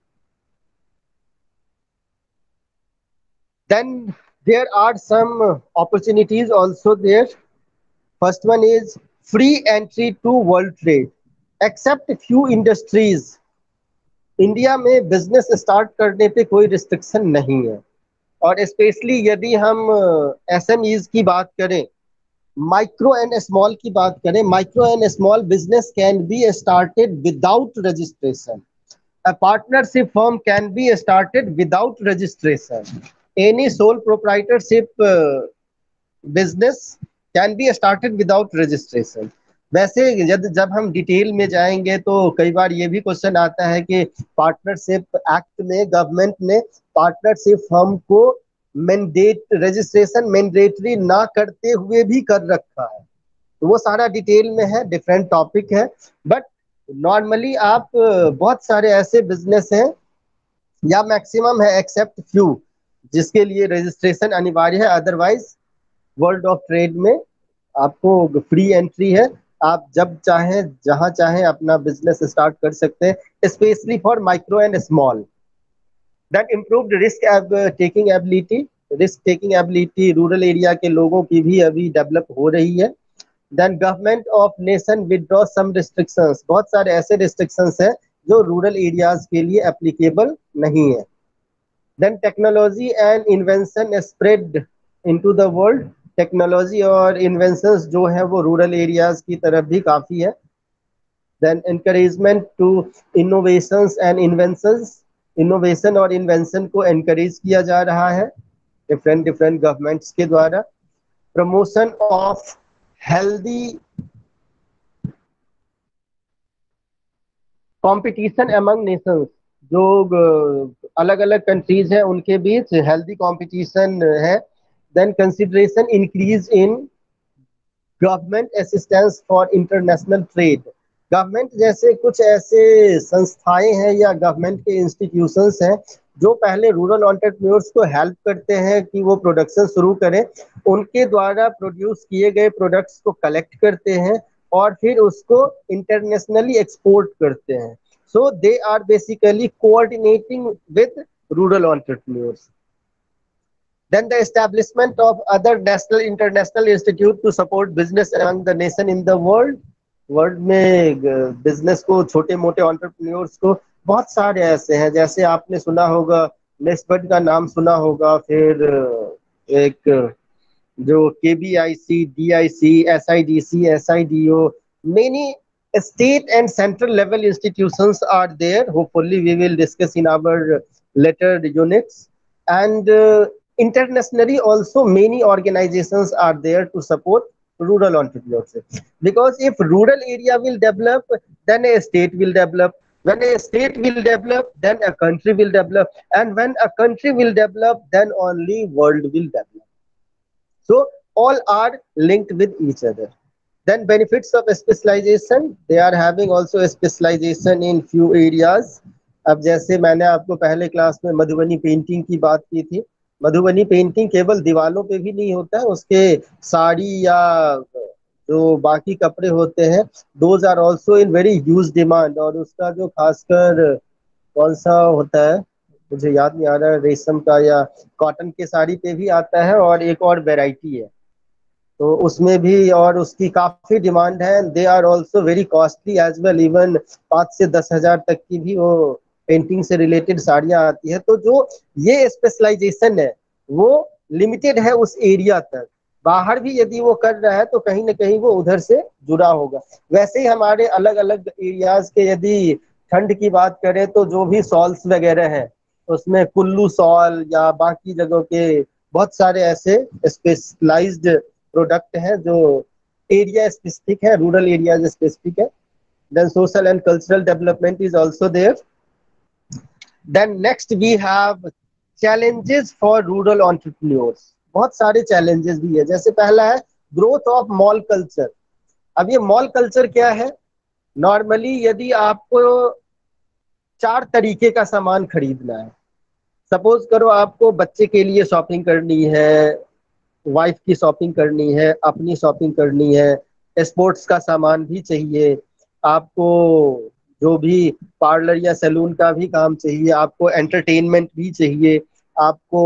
Then there are some opportunities also there. First one is free entry to world trade, except few industries, India में business start करने पे कोई restriction नहीं है। और specially यदि हम SMEs की बात करें, माइक्रो एंड स्मॉल की बात करें, micro and small business can be started without registration. A partnership firm can be started without registration. Any sole proprietorship business can be started without registration. वैसे जब हम डिटेल में जाएंगे तो कई बार ये भी क्वेश्चन आता है कि पार्टनरशिप एक्ट में गवर्नमेंट ने पार्टनरशिप फर्म को रजिस्ट्रेशन मैंडेटरी ना करते हुए भी कर रखा है। तो वो सारा डिटेल में है, डिफरेंट टॉपिक है। बट नॉर्मली आप बहुत सारे ऐसे बिजनेस हैं या मैक्सिमम है एक्सेप्ट फ्यू जिसके लिए रजिस्ट्रेशन अनिवार्य है, अदरवाइज वर्ल्ड ऑफ ट्रेड में आपको फ्री एंट्री है, आप जब चाहें जहां चाहें अपना बिजनेस स्टार्ट कर सकते हैं, specially for micro and small. That improved risk taking ability, risk taking ability rural area के लोगों की भी अभी डेवलप हो रही है। Then government of nation withdraw some restrictions, बहुत सारे ऐसे रिस्ट्रिक्शंस हैं जो रूरल एरियाज के लिए एप्लीकेबल नहीं है। Then technology and invention spread into the world, technology और इन्वेंशंस जो है वो रूरल एरियाज की तरफ भी काफी है। Then encouragement to innovations and inventions, innovation और इन्वेंशन को एनकरेज किया जा रहा है डिफरेंट गवर्नमेंट्स के द्वारा। promotion of healthy competition among nations, जो अलग अलग कंट्रीज हैं उनके बीच हेल्दी कंपटीशन है. Then consideration increase in government assistance for international trade. Government जैसे कुछ ऐसे संस्थाएं हैं या गवर्नमेंट के इंस्टीट्यूशंस हैं जो पहले रूरल एंटरप्रेन्योर्स को हेल्प करते हैं कि वो प्रोडक्शन शुरू करें, उनके द्वारा प्रोड्यूस किए गए प्रोडक्ट्स को कलेक्ट करते हैं और फिर उसको इंटरनेशनली एक्सपोर्ट करते हैं. So they are basically coordinating with rural entrepreneurs. Then the establishment of other national international institute to support business among the nation in the world. World में बिजनेस को, छोटे मोटे एंटरप्रेन्योर्स को बहुत सारे ऐसे हैं, जैसे आपने सुना होगा नेस्बर्ट का नाम सुना होगा, फिर एक जो KBIC, DIC, SIDC, SIDO, many state and central level institutions are there. Hopefully we will discuss in our later units. And internationally also many organizations are there to support rural entrepreneurship, because if rural area will develop, then a state will develop. When a state will develop, then a country will develop, and when a country will develop, then only world will develop. So all are linked with each other. Then benefits of specialization, they are having also a specialization in few areas. अब जैसे मैंने आपको पहले class में Madhubani painting की बात की थी, मधुबनी पेंटिंग केवल दीवारों पे भी नहीं होता है, उसके साड़ी या जो बाकी कपड़े होते हैं, those are also in very huge demand. और उसका जो खासकर कौन सा होता है मुझे याद नहीं आ रहा है, रेशम का या कॉटन के साड़ी पे भी आता है, और एक और वेराइटी है तो उसमें भी, और उसकी काफी डिमांड है. They are also very costly as well, even 5 से 10 हजार तक की भी वो पेंटिंग से रिलेटेड साड़ियां आती है. तो जो ये स्पेशलाइजेशन है वो लिमिटेड है उस एरिया तक. बाहर भी यदि वो कर रहा है तो कहीं ना कहीं वो उधर से जुड़ा होगा. वैसे ही हमारे अलग अलग एरियाज के यदि ठंड की बात करें तो जो भी सॉल्स वगैरह हैं उसमें कुल्लू सॉल या बाकी जगहों के बहुत सारे ऐसे स्पेशलाइज्ड प्रोडक्ट हैं जो एरिया स्पेसिफिक है, रूरल एरिया स्पेसिफिक है. Then social and cultural development is also there. Then next we have challenges for rural entrepreneurs. बहुत सारे चैलेंजेस भी है. जैसे पहला है ग्रोथ ऑफ मॉल कल्चर. अब ये मॉल कल्चर क्या है? नॉर्मली यदि आपको 4 तरीके का सामान खरीदना है, सपोज करो आपको बच्चे के लिए शॉपिंग करनी है, वाइफ की शॉपिंग करनी है, अपनी शॉपिंग करनी है, स्पोर्ट्स का सामान भी चाहिए, आपको जो भी पार्लर या सैलून का भी काम चाहिए, आपको एंटरटेनमेंट भी चाहिए, आपको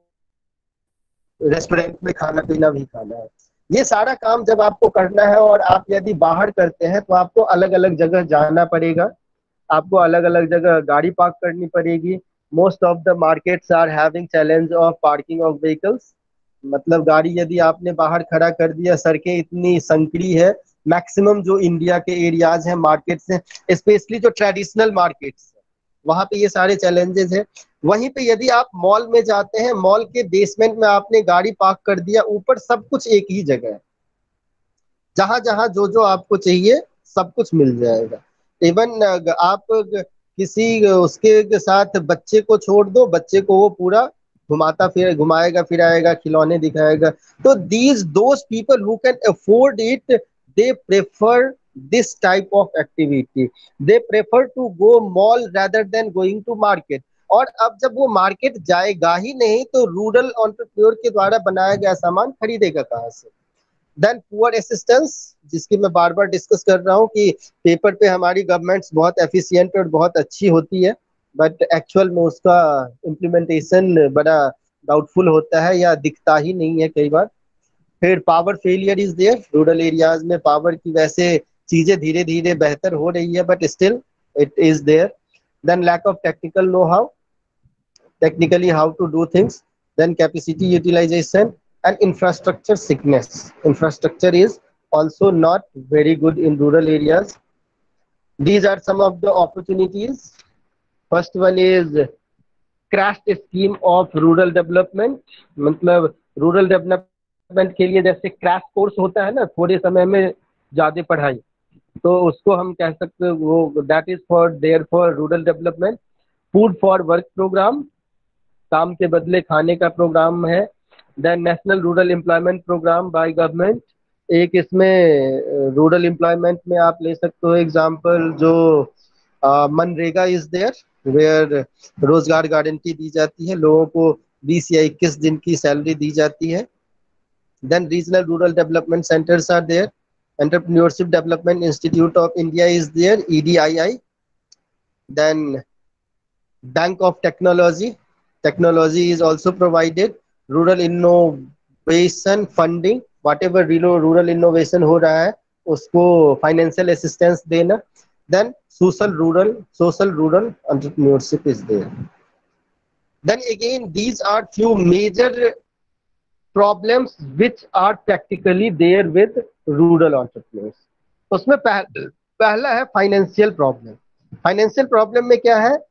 रेस्टोरेंट में खाना पीना भी खाना है. ये सारा काम जब आपको करना है और आप यदि बाहर करते हैं तो आपको अलग अलग जगह जाना पड़ेगा, आपको अलग अलग जगह गाड़ी पार्क करनी पड़ेगी. Most of the markets are having challenge of parking of vehicles. मतलब गाड़ी यदि आपने बाहर खड़ा कर दिया, सड़कें इतनी संकरी है, मैक्सिमम जो इंडिया के एरियाज हैं, मार्केट्स हैं, स्पेशली जो ट्रेडिशनल मार्केट्स हैं, वहां पे ये सारे चैलेंजेस हैं. वहीं पे यदि आप मॉल में जाते हैं, मॉल के बेसमेंट में आपने गाड़ी पार्क कर दिया, ऊपर सब कुछ एक ही जगह है, जहां जहां जो जो आपको चाहिए सब कुछ मिल जाएगा. इवन आप किसी उसके साथ बच्चे को छोड़ दो, बच्चे को वो पूरा घुमाएगा फिराएगा, खिलौने दिखाएगा. तो these those people who can afford it, they prefer this type of activity. They prefer to go mall rather than going to market. और अब जब वो मार्केट जाएगा ही नहीं तो रूरल एंटरप्रेन्योर के द्वारा बनाया गया सामान खरीदेगा कहाँ से? देन पुअर असिस्टेंस, जिसकी मैं बार बार डिस्कस कर रहा हूँ कि पेपर पे हमारी गवर्नमेंट्स बहुत एफिशिएंट और बहुत अच्छी होती है, बट एक्चुअल में उसका इम्प्लीमेंटेशन बड़ा डाउटफुल होता है या दिखता ही नहीं है कई बार. फिर power failure is there. Rural areas में पावर की वैसे चीजें धीरे धीरे बेहतर हो रही है, but still it is there. Then lack of technical know how, technically how to do things. Then capacity utilization and infrastructure sickness. Infrastructure is also not very good in rural areas. These are some of the opportunities. First one is crashed scheme of rural development. मतलब rural development development के लिए जैसे crash course होता है ना, थोड़े समय में ज्यादा पढ़ाई, तो उसको हम कह सकते हैं वो that is for there for rural development. Food for work programme, काम के बदले खाने का प्रोग्राम है। Then national rural employment programme by government, एक इसमें रूरल एम्प्लॉयमेंट में आप ले सकते हो एग्जांपल जो मनरेगा इज देयर, वेयर रोजगार गारंटी दी जाती है लोगों को, 20 या 21 दिन की सैलरी दी जाती है। Then regional rural development centres are there, Entrepreneurship Development Institute of India is there, EDII। Then bank of technology is also provided, rural innovation funding, whatever rural innovation हो रहा है उसको फाइनेंशियल असिस्टेंस देना। Then social rural entrepreneurship is there. Then again these are few major problems which are practically there with rural entrepreneurs. उसमें पहला है financial problem. Financial problem में क्या है,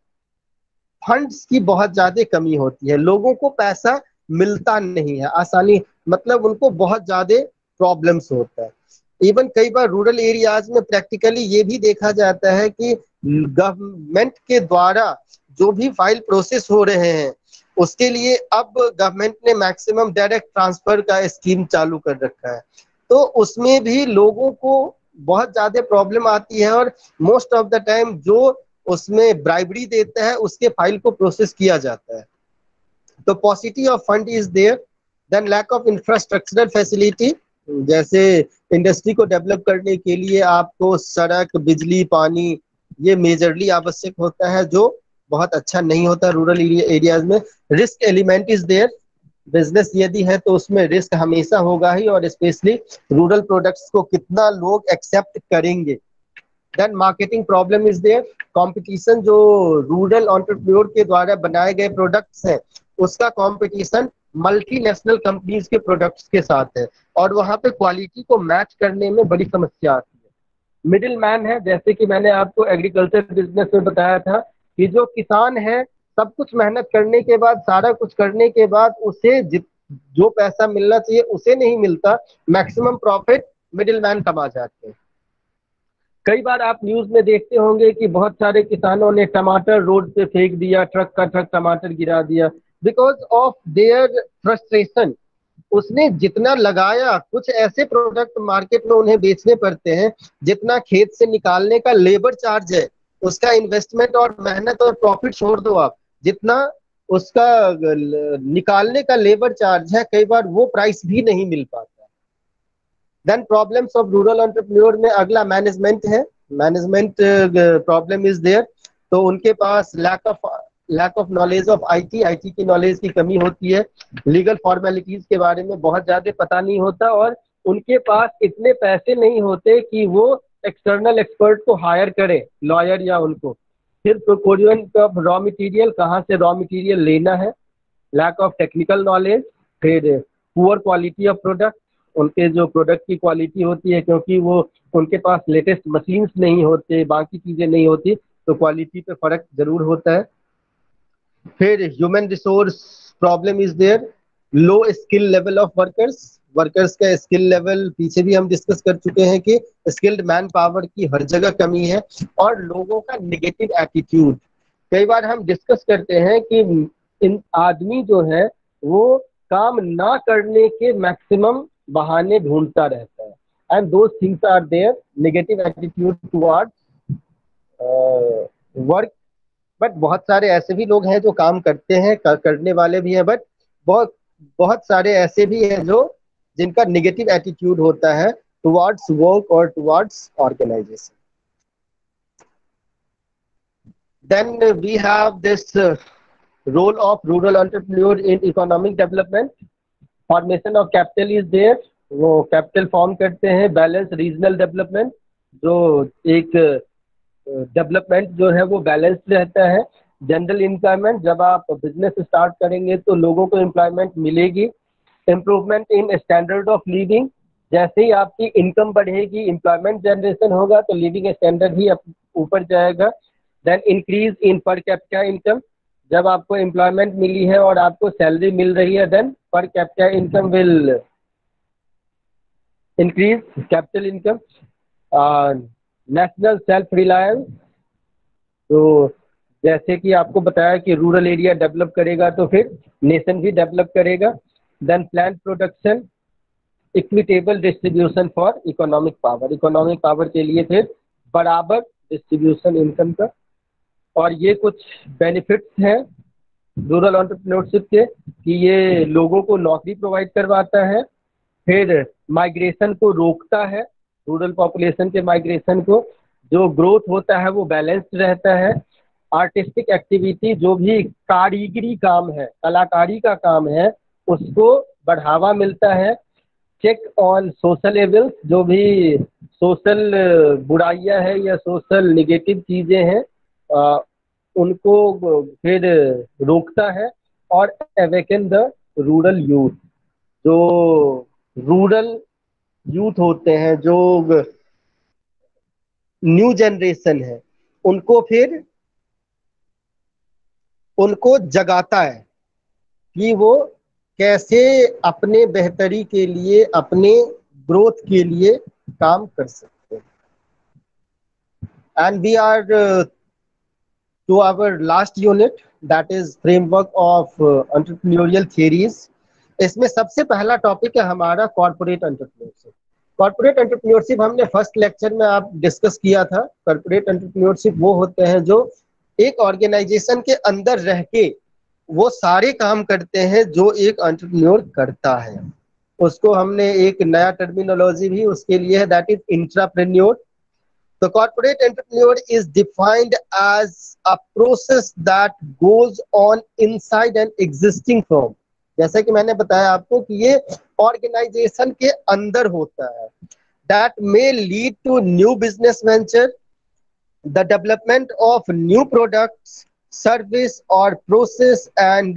फंड्स की बहुत ज्यादा कमी होती है, लोगों को पैसा मिलता नहीं है आसानी, मतलब उनको बहुत ज्यादा प्रॉब्लम्स होता है। इवन कई बार रूरल एरियाज में प्रैक्टिकली ये भी देखा जाता है कि गवर्नमेंट के द्वारा जो भी फाइल प्रोसेस हो रहे हैं उसके लिए अब गवर्नमेंट ने मैक्सिमम डायरेक्ट ट्रांसफर का स्कीम चालू कर रखा है, तो उसमें भी लोगों को बहुत ज्यादा प्रॉब्लम आती है और मोस्ट ऑफ द टाइम जो उसमें ब्राइबरी देता है उसके फाइल को प्रोसेस किया जाता है। तो paucity of fund is there. Then lack of infrastructural facility, जैसे इंडस्ट्री को डेवलप करने के लिए आपको सड़क, बिजली, पानी ये मेजरली आवश्यक होता है, जो बहुत अच्छा नहीं होता रूरल एरियाज में। Risk element is there, business यदि है तो उसमें रिस्क हमेशा होगा ही, और स्पेशली रूरल प्रोडक्ट्स को कितना लोग एक्सेप्ट करेंगे। Then marketing problem is there, competition जो रूरल एंटरप्रेन्योर के द्वारा बनाए गए प्रोडक्ट्स हैं उसका कंपटीशन मल्टीनेशनल कंपनीज के प्रोडक्ट्स के साथ है, और वहां पे क्वालिटी को मैच करने में बड़ी समस्या आती है। मिडिल मैन है, जैसे कि मैंने आपको एग्रीकल्चर बिजनेस में बताया था कि जो किसान है सब कुछ मेहनत करने के बाद, सारा कुछ करने के बाद उसे जो पैसा मिलना चाहिए उसे नहीं मिलता, मैक्सिमम प्रॉफिट मिडिल मैन कमा जाते हैं। कई बार आप न्यूज में देखते होंगे कि बहुत सारे किसानों ने टमाटर रोड पे फेंक दिया, ट्रक का ट्रक टमाटर गिरा दिया, बिकॉज ऑफ देयर फ्रस्ट्रेशन। उसने जितना लगाया, कुछ ऐसे प्रोडक्ट मार्केट में उन्हें बेचने पड़ते हैं जितना खेत से निकालने का लेबर चार्ज है, उसका इन्वेस्टमेंट और मेहनत और प्रॉफिट छोड़ दो आप, जितना उसका निकालने का लेबर चार्ज है कई बार वो प्राइस भी नहीं मिल पाता। Then problems of rural entrepreneur में अगला मैनेजमेंट है, मैनेजमेंट प्रॉब्लम इज देयर। तो उनके पास lack of knowledge of IT की नॉलेज की कमी होती है, लीगल फॉर्मेलिटीज के बारे में बहुत ज्यादा पता नहीं होता, और उनके पास इतने पैसे नहीं होते कि वो एक्सटर्नल एक्सपर्ट को हायर करें, लॉयर या उनको। फिर प्रोक्योरमेंट ऑफ रॉ मटेरियल, कहाँ से रॉ मटेरियल लेना है, लैक ऑफ टेक्निकल नॉलेज। फिर पुअर क्वालिटी ऑफ प्रोडक्ट, उनके जो प्रोडक्ट की क्वालिटी होती है, क्योंकि वो उनके पास लेटेस्ट मशीन्स नहीं होते, बाकी चीजें नहीं होती, तो क्वालिटी पे फर्क जरूर होता है। फिर human resource problem is there, low skill level of workers का स्किल लेवल पीछे भी हम डिस्कस कर चुके हैं कि स्किल्ड मैन पावर की हर जगह कमी है, और लोगों का नेगेटिव एटीट्यूड। कई बार हम डिस्कस करते हैं कि इन आदमी जो है वो काम ना करने के मैक्सिमम बहाने ढूंढता रहता है, and those things are there, negative attitude towards work. But बहुत सारे ऐसे भी लोग हैं जो काम करते हैं, करने वाले भी हैं, बट बहुत बहुत सारे ऐसे भी हैं जो जिनका नेगेटिव एटीट्यूड होता है टुवर्ड्स वर्क और towards organisation. Then we have this role of rural entrepreneur in economic development. Formation of capital is there, वो कैपिटल फॉर्म करते हैं। बैलेंस रीजनल डेवलपमेंट, जो एक डेवलपमेंट जो है वो बैलेंस्ड रहता है। जनरल एम्प्लॉयमेंट, जब आप बिजनेस स्टार्ट करेंगे तो लोगों को एम्प्लॉयमेंट मिलेगी। Improvement in standard of living, जैसे ही आपकी इनकम बढ़ेगी, एम्प्लॉयमेंट जनरेशन होगा तो लिविंग स्टैंडर्ड ही ऊपर जाएगा। देन इंक्रीज इन पर कैपिटा इनकम, जब आपको एम्प्लॉयमेंट मिली है और आपको सैलरी मिल रही है, then per capita income will increase capital income, national self reliance. तो जैसे कि आपको बताया कि रूरल एरिया डेवलप करेगा तो फिर नेशन भी डेवलप करेगा। Then plan production, equitable distribution for economic power, economic power के लिए फिर बराबर डिस्ट्रीब्यूशन इनकम का। और ये कुछ बेनिफिट्स हैं रूरल एंटरप्रेन्योरशिप के कि ये लोगों को नौकरी प्रोवाइड करवाता है, फिर माइग्रेशन को रोकता है, रूरल पॉपुलेशन के माइग्रेशन को, जो ग्रोथ होता है वो बैलेंस्ड रहता है। आर्टिस्टिक एक्टिविटी, जो भी कारीगरी काम है, कलाकारी का काम है, उसको बढ़ावा मिलता है। चेक ऑन सोशल एविल्स, जो भी सोशल बुराइयां हैं या सोशल निगेटिव चीजें हैं उनको फिर रोकता है। और अवेकन द रूरल यूथ, जो रूरल यूथ होते हैं, जो न्यू जनरेशन है, उनको जगाता है कि वो कैसे अपने बेहतरी के लिए, अपने ग्रोथ के लिए काम कर सकते हैं। And we are to our last unit, that is framework of entrepreneurial theories. इसमें सबसे पहला टॉपिक है हमारा कॉर्पोरेट एंटरप्रेन्योरशिप। कॉर्पोरेट एंटरप्रेन्योरशिप हमने फर्स्ट लेक्चर में आप डिस्कस किया था। कॉर्पोरेट एंटरप्रेन्योरशिप वो होते हैं जो एक ऑर्गेनाइजेशन के अंदर रह के वो सारे काम करते हैं जो एक एंटरप्रेन्योर करता है। उसको हमने एक नया टर्मिनोलॉजी भी उसके लिए है, that is intrapreneur. The corporate entrepreneur is defined as a process that goes on inside an existing firm. जैसा कि मैंने बताया आपको कि ये ऑर्गेनाइजेशन के अंदर होता है। That may lead to new business venture, the development of new products, service or process, and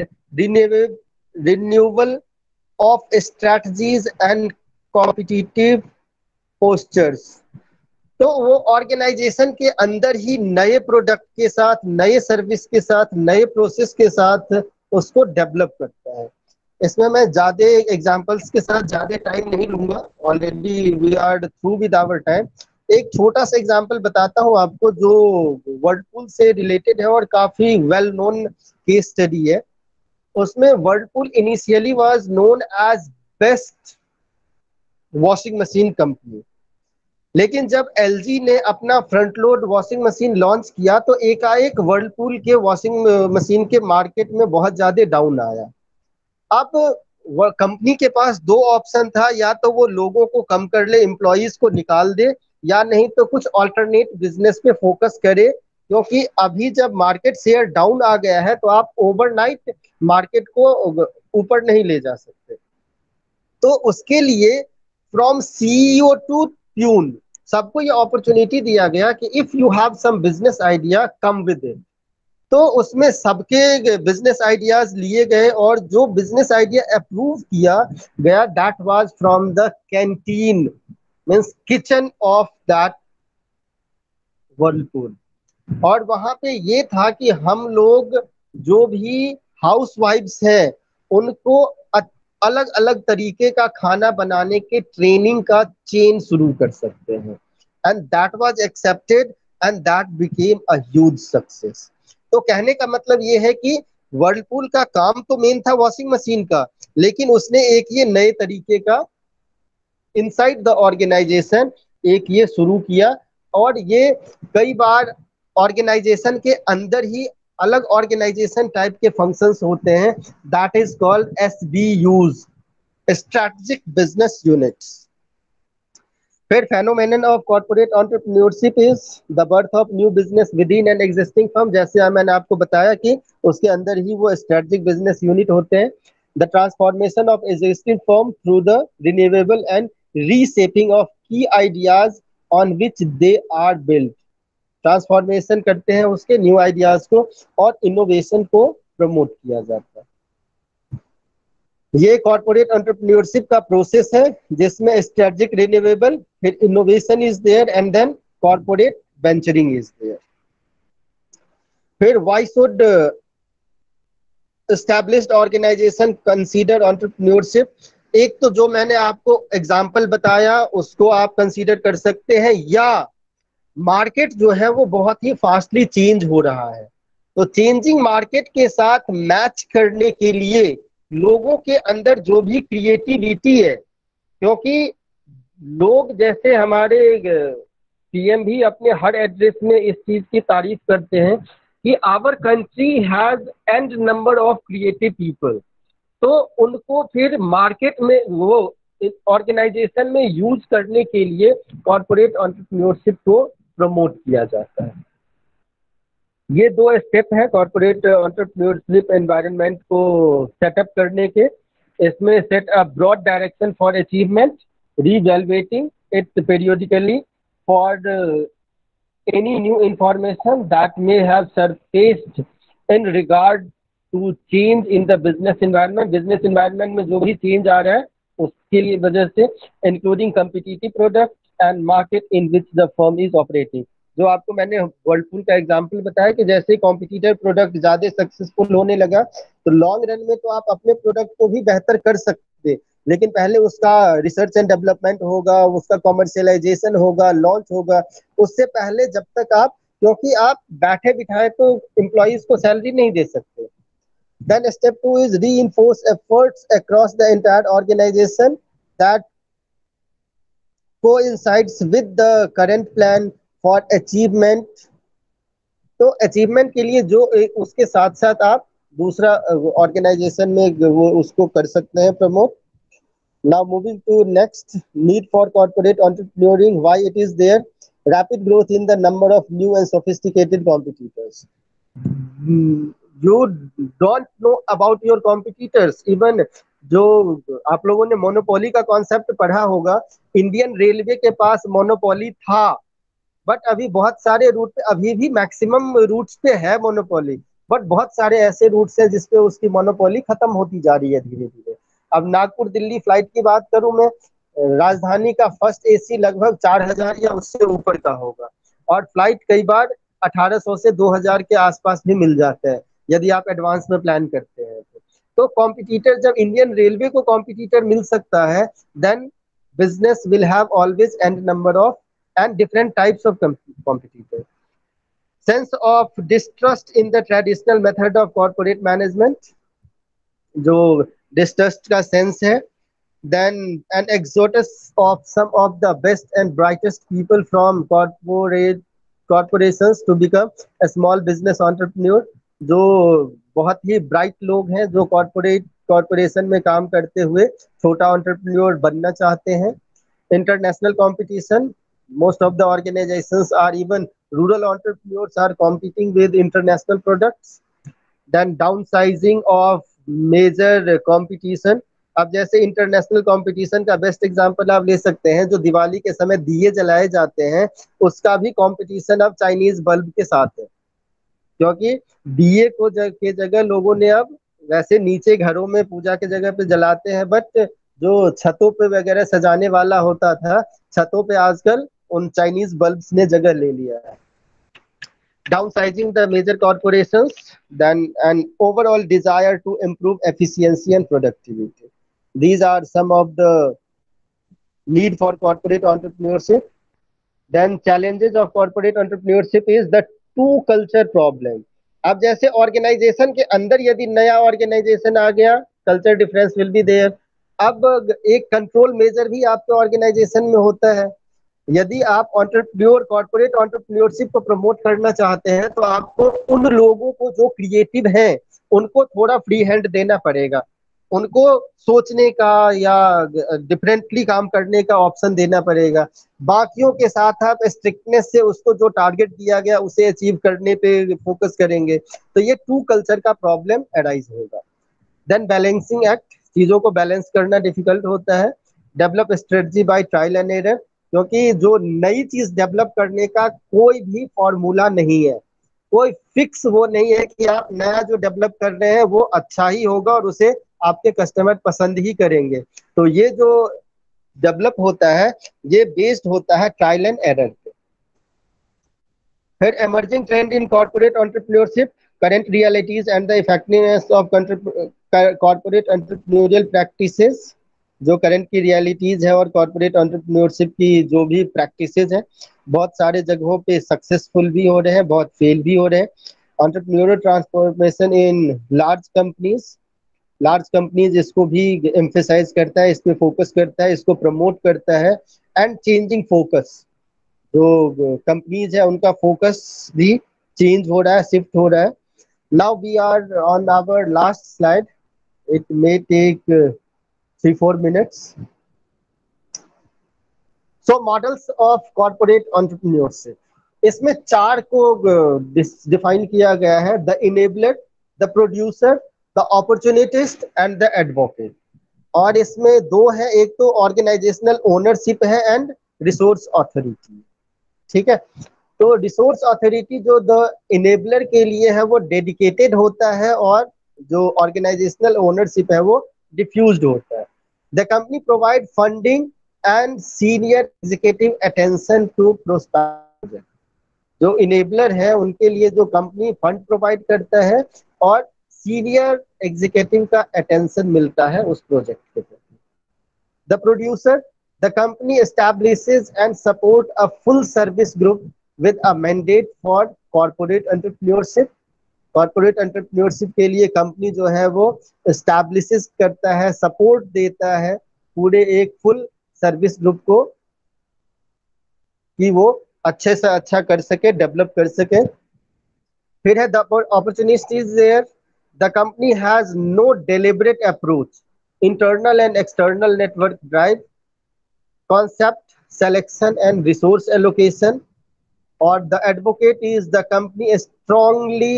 renewal of strategies and competitive postures. तो वो ऑर्गेनाइजेशन के अंदर ही नए प्रोडक्ट के साथ, नए सर्विस के साथ, नए प्रोसेस के साथ उसको डेवलप करता है। इसमें मैं ज्यादा एग्जांपल्स के साथ ज्यादा टाइम नहीं लूंगा, already we are through with our time. एक छोटा सा एग्जांपल बताता हूँ आपको जो वर्लपूल से रिलेटेड है और काफी वेल नोन केस स्टडी है। उसमें Whirlpool initially was known as best washing machine company, लेकिन जब एलजी ने अपना front load washing machine launch किया तो एकाएक वर्लपूल के वॉशिंग मशीन के मार्केट में बहुत ज्यादा डाउन आया। अब कंपनी के पास दो ऑप्शन था, या तो वो लोगों को कम कर ले, एम्प्लॉइज को निकाल दे, या नहीं तो कुछ ऑल्टरनेट बिजनेस पे फोकस करे। क्योंकि अभी जब मार्केट शेयर डाउन आ गया है तो आप ओवरनाइट मार्केट को ऊपर नहीं ले जा सकते। तो उसके लिए फ्रॉम सीईओ टू प्यून सबको ये अपॉर्चुनिटी दिया गया कि if you have some business idea come with it. तो उसमें सबके बिजनेस आइडियाज लिए गए और जो बिजनेस आइडिया अप्रूव किया गया that was from the canteen, means kitchen of that Whirlpool. और वहां पे ये था कि हम लोग जो भी हाउस वाइफ्स हैं उनको अलग अलग तरीके का खाना बनाने के ट्रेनिंग का चेन शुरू कर सकते हैं। And that was accepted and that became a huge success. तो कहने का मतलब ये है कि वर्लपूल का काम तो मेन था वॉशिंग मशीन का, लेकिन उसने एक ये नए तरीके का इनसाइड द ऑर्गेनाइजेशन एक ये शुरू किया। और ये कई बार ऑर्गेनाइजेशन के अंदर ही अलग ऑर्गेनाइजेशन टाइप के फंक्शंस होते हैं, that is called SBUs, strategic business units. फिर phenomenon of corporate entrepreneurship is the birth of new business within an existing firm. जैसे मैंने आपको बताया कि उसके अंदर ही वो स्ट्रेटेजिक बिजनेस यूनिट होते हैं। The transformation of existing firm through the renewable and reshaping of key ideas on which they are built. Transformation करते हैं उसके न्यू आइडियाज को और इनोवेशन को प्रमोट किया जाता है। ये कॉर्पोरेट एंटरप्रेन्योरशिप का प्रोसेस है जिसमें स्ट्रेटेजिक रिन्यूएबल, फिर innovation is there and then corporate venturing is there. फिर why should established organisation consider entrepreneurship? एक तो जो मैंने आपको एग्जाम्पल बताया उसको आप कंसीडर कर सकते हैं, या मार्केट जो है वो बहुत ही फास्टली चेंज हो रहा है, तो चेंजिंग मार्केट के साथ मैच करने के लिए लोगों के अंदर जो भी क्रिएटिविटी है, क्योंकि लोग जैसे हमारे पीएम भी अपने हर एड्रेस में इस चीज की तारीफ करते हैं कि our country has and number of creative people, तो उनको फिर मार्केट में वो ऑर्गेनाइजेशन में यूज करने के लिए कॉर्पोरेट एंटरप्रेन्योरशिप को प्रमोट किया जाता है। ये दो स्टेप हैं कॉर्पोरेट एंटरप्रेन्योरशिप एनवायरनमेंट को सेटअप करने के। इसमें set a broad direction for achievement, reevaluating it periodically for any new information that may have surfaced in regard to change in the business environment। business environment में जो भी change आ रहा है उसके लिए वजह से including competitive products and market in which the firm is operating। जो आपको मैंने वर्लपूल का एग्जांपल बताया कि जैसे कॉम्पिटिटर प्रोडक्ट ज्यादा सक्सेसफुल होने लगा तो लॉन्ग रन में तो आप अपने प्रोडक्ट को भी बेहतर कर सकते, लेकिन पहले उसका रिसर्च एंड डेवलपमेंट होगा, उसका कॉमर्शियलाइजेशन होगा, लॉन्च होगा। उससे पहले जब तक आप, क्योंकि आप बैठे बिठाए तो एम्प्लॉइज को सैलरी नहीं दे सकते। Then step 2 is reinforce efforts across the entire organization that coincides with the current plan for achievement। तो अचीवमेंट के लिए जो उसके साथ साथ आप दूसरा ऑर्गेनाइजेशन में वो उसको कर सकते हैं promote. Now moving to next, need for corporate entrepreneuring, why it is there? Rapid growth in the number of new and sophisticated competitors। You don't know about your competitors। Even जो आप लोगों ने मोनोपोली का concept पढ़ा होगा, Indian railway के पास monopoly था, but अभी बहुत सारे रूट पे, अभी भी मैक्सिमम रूट्स पे है मोनोपोली, बट बहुत सारे ऐसे रूट्स हैं जिसपे उसकी मोनोपोली खत्म होती जा रही है धीरे धीरे। अब नागपुर दिल्ली फ्लाइट की बात करूं मैं, राजधानी का फर्स्ट एसी लगभग 4000 या उससे ऊपर का होगा, और फ्लाइट कई बार 1800 से 2000 के आसपास भी मिल जाता है यदि आप एडवांस में प्लान करते हैं तो कॉम्पिटिटर, जब इंडियन रेलवे को कॉम्पिटिटर मिल सकता है, then business will have always and number of and different types of competitors। Sense of distrust in the traditional method of corporate management, जो distrust का sense है। Then an exodus of some of the best and brightest people from corporations to become a small business entrepreneur। जो बहुत ही bright लोग हैं जो corporation में काम करते हुए छोटा एंटरप्रेन्योर बनना चाहते हैं। International competition, most of the organizations are even rural entrepreneurs are competing with international products। Then downsizing of major competition। अब जैसे इंटरनेशनल कंपटीशन का बेस्ट एग्जांपल आप ले सकते हैं, जो दिवाली के समय दिए जलाए जाते हैं उसका भी कंपटीशन अब चाइनीज बल्ब के साथ है, क्योंकि दिए को के जगह लोगों ने अब वैसे नीचे घरों में पूजा के जगह पे जलाते हैं, बट जो छतों पे वगैरह सजाने वाला होता था, छतों पे आजकल उन चाइनीज बल्ब्स ने जगह ले लिया है। Downsizing the major corporations, then an overall desire to improve efficiency and productivity। These are some of the need for corporate entrepreneurship। Then challenges of corporate entrepreneurship is the two culture problem। अब जैसे organisation के अंदर यदि नया organisation आ गया, culture difference will be there. अब एक कंट्रोल मेजर भी आपके ऑर्गेनाइजेशन में होता है। यदि आप कॉर्पोरेट एंटरप्रेन्योरशिप को प्रमोट करना चाहते हैं तो आपको उन लोगों को जो क्रिएटिव हैं उनको थोड़ा फ्री हैंड देना पड़ेगा, उनको सोचने का या डिफरेंटली काम करने का ऑप्शन देना पड़ेगा। बाकियों के साथ आप स्ट्रिक्टनेस से उसको जो टारगेट दिया गया उसे अचीव करने पे फोकस करेंगे, तो ये टू कल्चर का प्रॉब्लम अराइज होगा। देन बैलेंसिंग एक्ट, चीजों को बैलेंस करना डिफिकल्ट होता है। Develop strategy by trial and error, क्योंकि जो नई चीज डेवलप करने का कोई भी फॉर्मूला नहीं है, कोई फिक्स वो नहीं है कि आप नया जो डेवलप कर रहे हैं वो अच्छा ही होगा और उसे आपके कस्टमर पसंद ही करेंगे। तो ये जो डेवलप होता है ये बेस्ड होता है ट्रायल एंड एरर पे। फिर emerging trend in corporate entrepreneurship, current realities and the effectiveness of corporate entrepreneurial practices। जो करंट की रियलिटीज है और कॉर्पोरेट एंटरप्रेन्योरशिप की जो भी प्रैक्टिसेस हैं, बहुत सारे जगहों पे सक्सेसफुल भी हो रहे हैं, बहुत फेल भी हो रहे हैं। Entrepreneurial transformation in large companies इसको भी एम्फेसाइज करता है, इस पे फोकस करता है, इसको प्रमोट करता है। एंड चेंजिंग फोकस, जो कंपनीज है उनका फोकस भी चेंज हो रहा है, शिफ्ट हो रहा है। Now we are on our last slide, it may take 3-4 minutes. So models of corporate entrepreneurship, इसमें 4 को डिफाइन किया गया है: the enabler, the producer, the opportunist and the advocate. और इसमें 2 है, एक तो ऑर्गेनाइजेशनल ओनरशिप है एंड रिसोर्स अथॉरिटी। ठीक है, तो रिसोर्स अथॉरिटी जो द इनेबलर के लिए है वो डेडिकेटेड होता है, और जो ऑर्गेनाइजेशनल ओनरशिप है वो डिफ्यूज्ड होता है। The company provide funding and senior executive attention to prospect. जो इनेबलर है उनके लिए जो कंपनी फंड प्रोवाइड करता है और सीनियर एग्जीक्यूटिव का अटेंशन मिलता है उस प्रोजेक्ट के प्रति। The producer, the company establishes and support a full service group with a mandate for corporate entrepreneurship। Corporate entrepreneurship के लिए कंपनी जो है वो एस्टैब्लिशेस करता है, सपोर्ट देता है पूरे एक फुल सर्विस ग्रुप को, कि वो अच्छे से अच्छा कर सके, डेवलप कर सके। फिर है the opportunity is there, the company has no deliberate approach, internal and external network drive, concept selection and resource allocation। or the advocate is the company strongly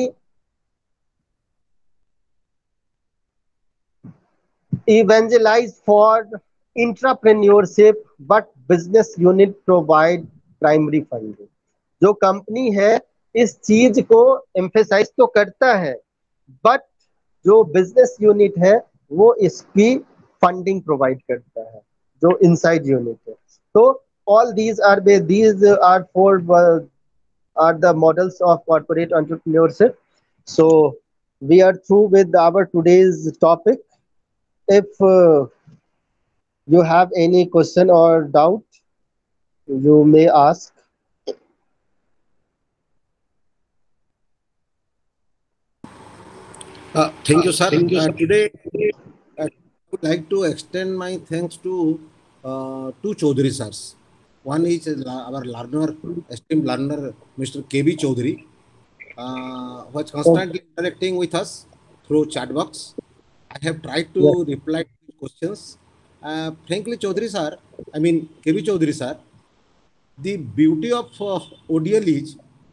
evangelize for entrepreneurship but business unit provide primary funding। जो company है इस चीज को emphasise तो करता है, but जो business unit है वो इसकी फंडिंग प्रोवाइड करता है, जो इनसाइड यूनिट है। तो all these are four are the models of corporate entrepreneurship। So we are through with our today's topic. If you have any question or doubt, you may ask. Thank you, sir. Today, I would like to extend my thanks to two Chaudhary sirs. One is our learner, esteemed learner, Mr. KB Chaudhary, who is constantly interacting with us through chat box. I have tried to reply to questions. Frankly, Chaudhary sir, KB Chaudhary sir, the beauty of ODL is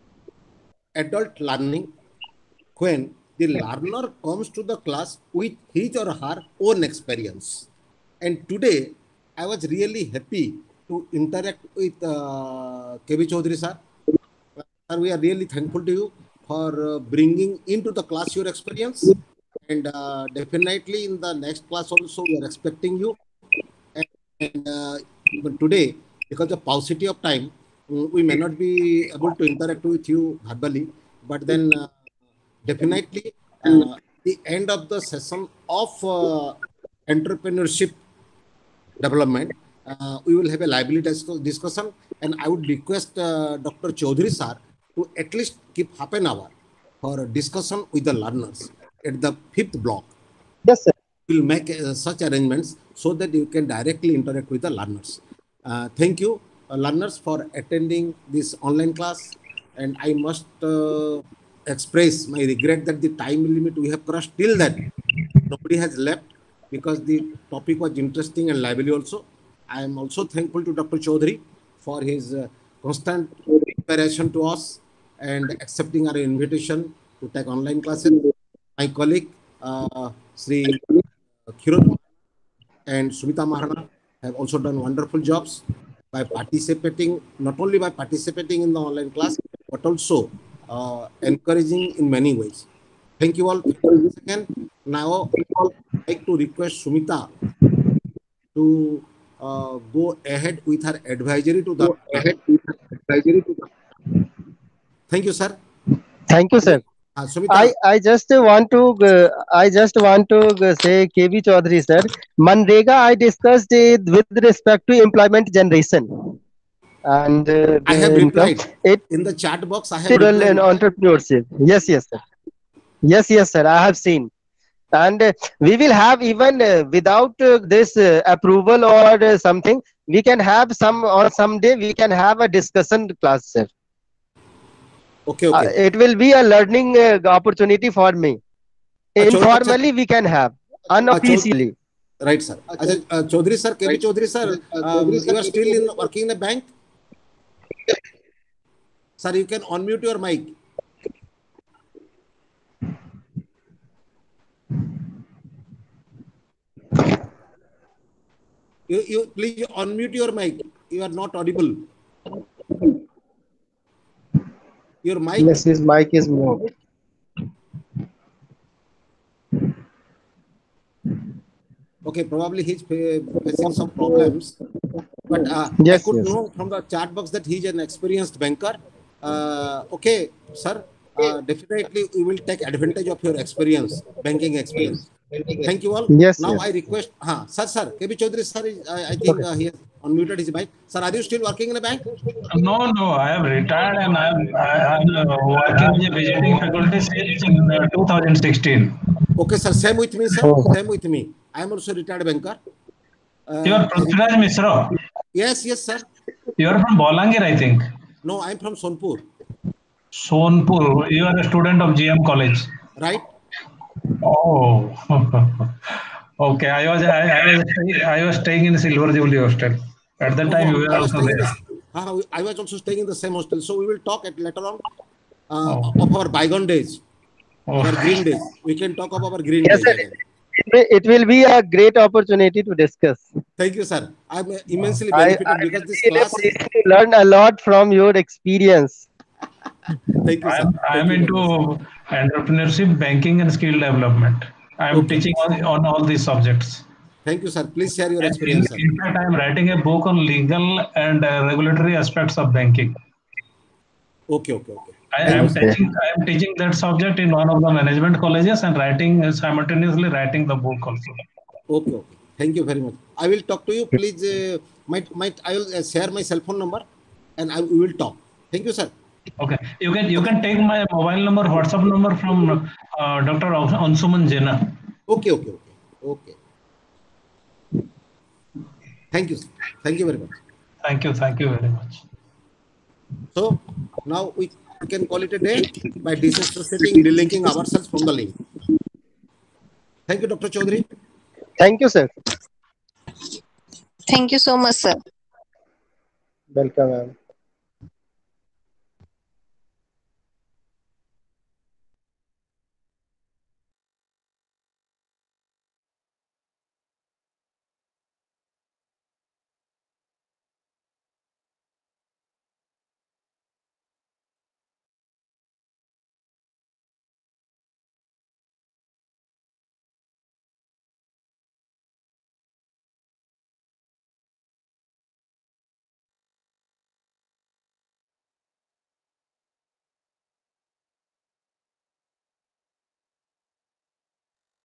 adult learning, when the learner comes to the class with his or her own experience. And today, I was really happy to interact with KB Chaudhary sir. Sir, we are really thankful to you for bringing into the class your experience. And definitely in the next class also, we are expecting you. And even today, because of paucity of time, we may not be able to interact with you verbally. But then definitely, the end of the session of entrepreneurship development, we will have a lively discussion, and I would request Dr. Chaudhary sir to at least keep half an hour for a discussion with the learners at the 5th block. Yes, sir. We will make such arrangements so that you can directly interact with the learners. Thank you, learners, for attending this online class, and I must express my regret that the time limit we have crossed till then. Nobody has left because the topic was interesting and lively also. I am also thankful to Dr. Chaudhary for his constant inspiration to us and accepting our invitation to take online classes. My colleague, Sri Khirot and Sumita Maharana have also done wonderful jobs by participating, not only by participating in the online class, but also encouraging in many ways. Thank you all once again. Now, I would like to request Sumita to go ahead with her advisory to the. Thank you, sir. Thank you, sir. Sumita, I just want to say KV Chaudhary sir, Manrega I discussed it with respect to employment generation and I have the income. replied It in the chat box. I have rural replied. and entrepreneurship. Yes, yes, sir. Yes, sir. I have seen. And we will have even without this approval or something, we can have some or someday we can have a discussion class, sir. Okay, okay. It will be a learning opportunity for me. अच्छा, Informally, we can have Chaud- unofficially. right, sir. Chaudhary sir, KB Chaudhary sir, you are still in working in a bank? Sir, you can unmute your mic. You please unmute your mic. You are not audible. Your mic. Yes, his mic is moved. Okay, probably he's facing some problems. But I Yes, could yes. know from the chat box that he's an experienced banker. Okay, sir. Definitely, we will take advantage of your experience, banking experience. Thank you all. Yes, Now yes. I request, sir, KB Chaudhary sir, I think he has unmuted his mic. Sir, are you still working in a bank? No, I have retired and I'm working as a visiting faculty since 2016. Okay, sir. Same with me, sir. Oh. Same with me. I am also a retired banker. You are Prithviraj Mishra. Yes, sir. You are from Bolangir, I think. No, I am from Sonpur. Sonpur. You are a student of GM College. Right? Oh. Okay. I was staying in Silver Jubilee Hostel. At that time, you were also there. I was also staying in the same hostel. So we will talk later on of our bygone days, our green days. We can talk of our green Yes, days sir. again. It will be a great opportunity to discuss. Thank you, sir. I'm immensely benefited because this class. I learned a lot from your experience. Thank you, sir. I am into entrepreneurship, banking, and skill development. I am teaching on all these subjects. Thank you, sir. Please share your experience, sir. In fact, I am writing a book on legal and regulatory aspects of banking. Okay. I am teaching that subject in one of the management colleges and simultaneously writing the book also. Okay. Thank you very much. I will talk to you. Please, I will share my cell phone number, and we will talk. Thank you, sir. Okay, you can take my mobile number, WhatsApp number from Dr. Ansuman Jena. Okay. Thank you, sir. Thank you very much. Thank you very much. So now we can call it a day by disassociating, delinking ourselves from the link. Thank you, Dr. Chaudhary. Thank you, sir. Thank you so much, sir. Welcome, ma'am.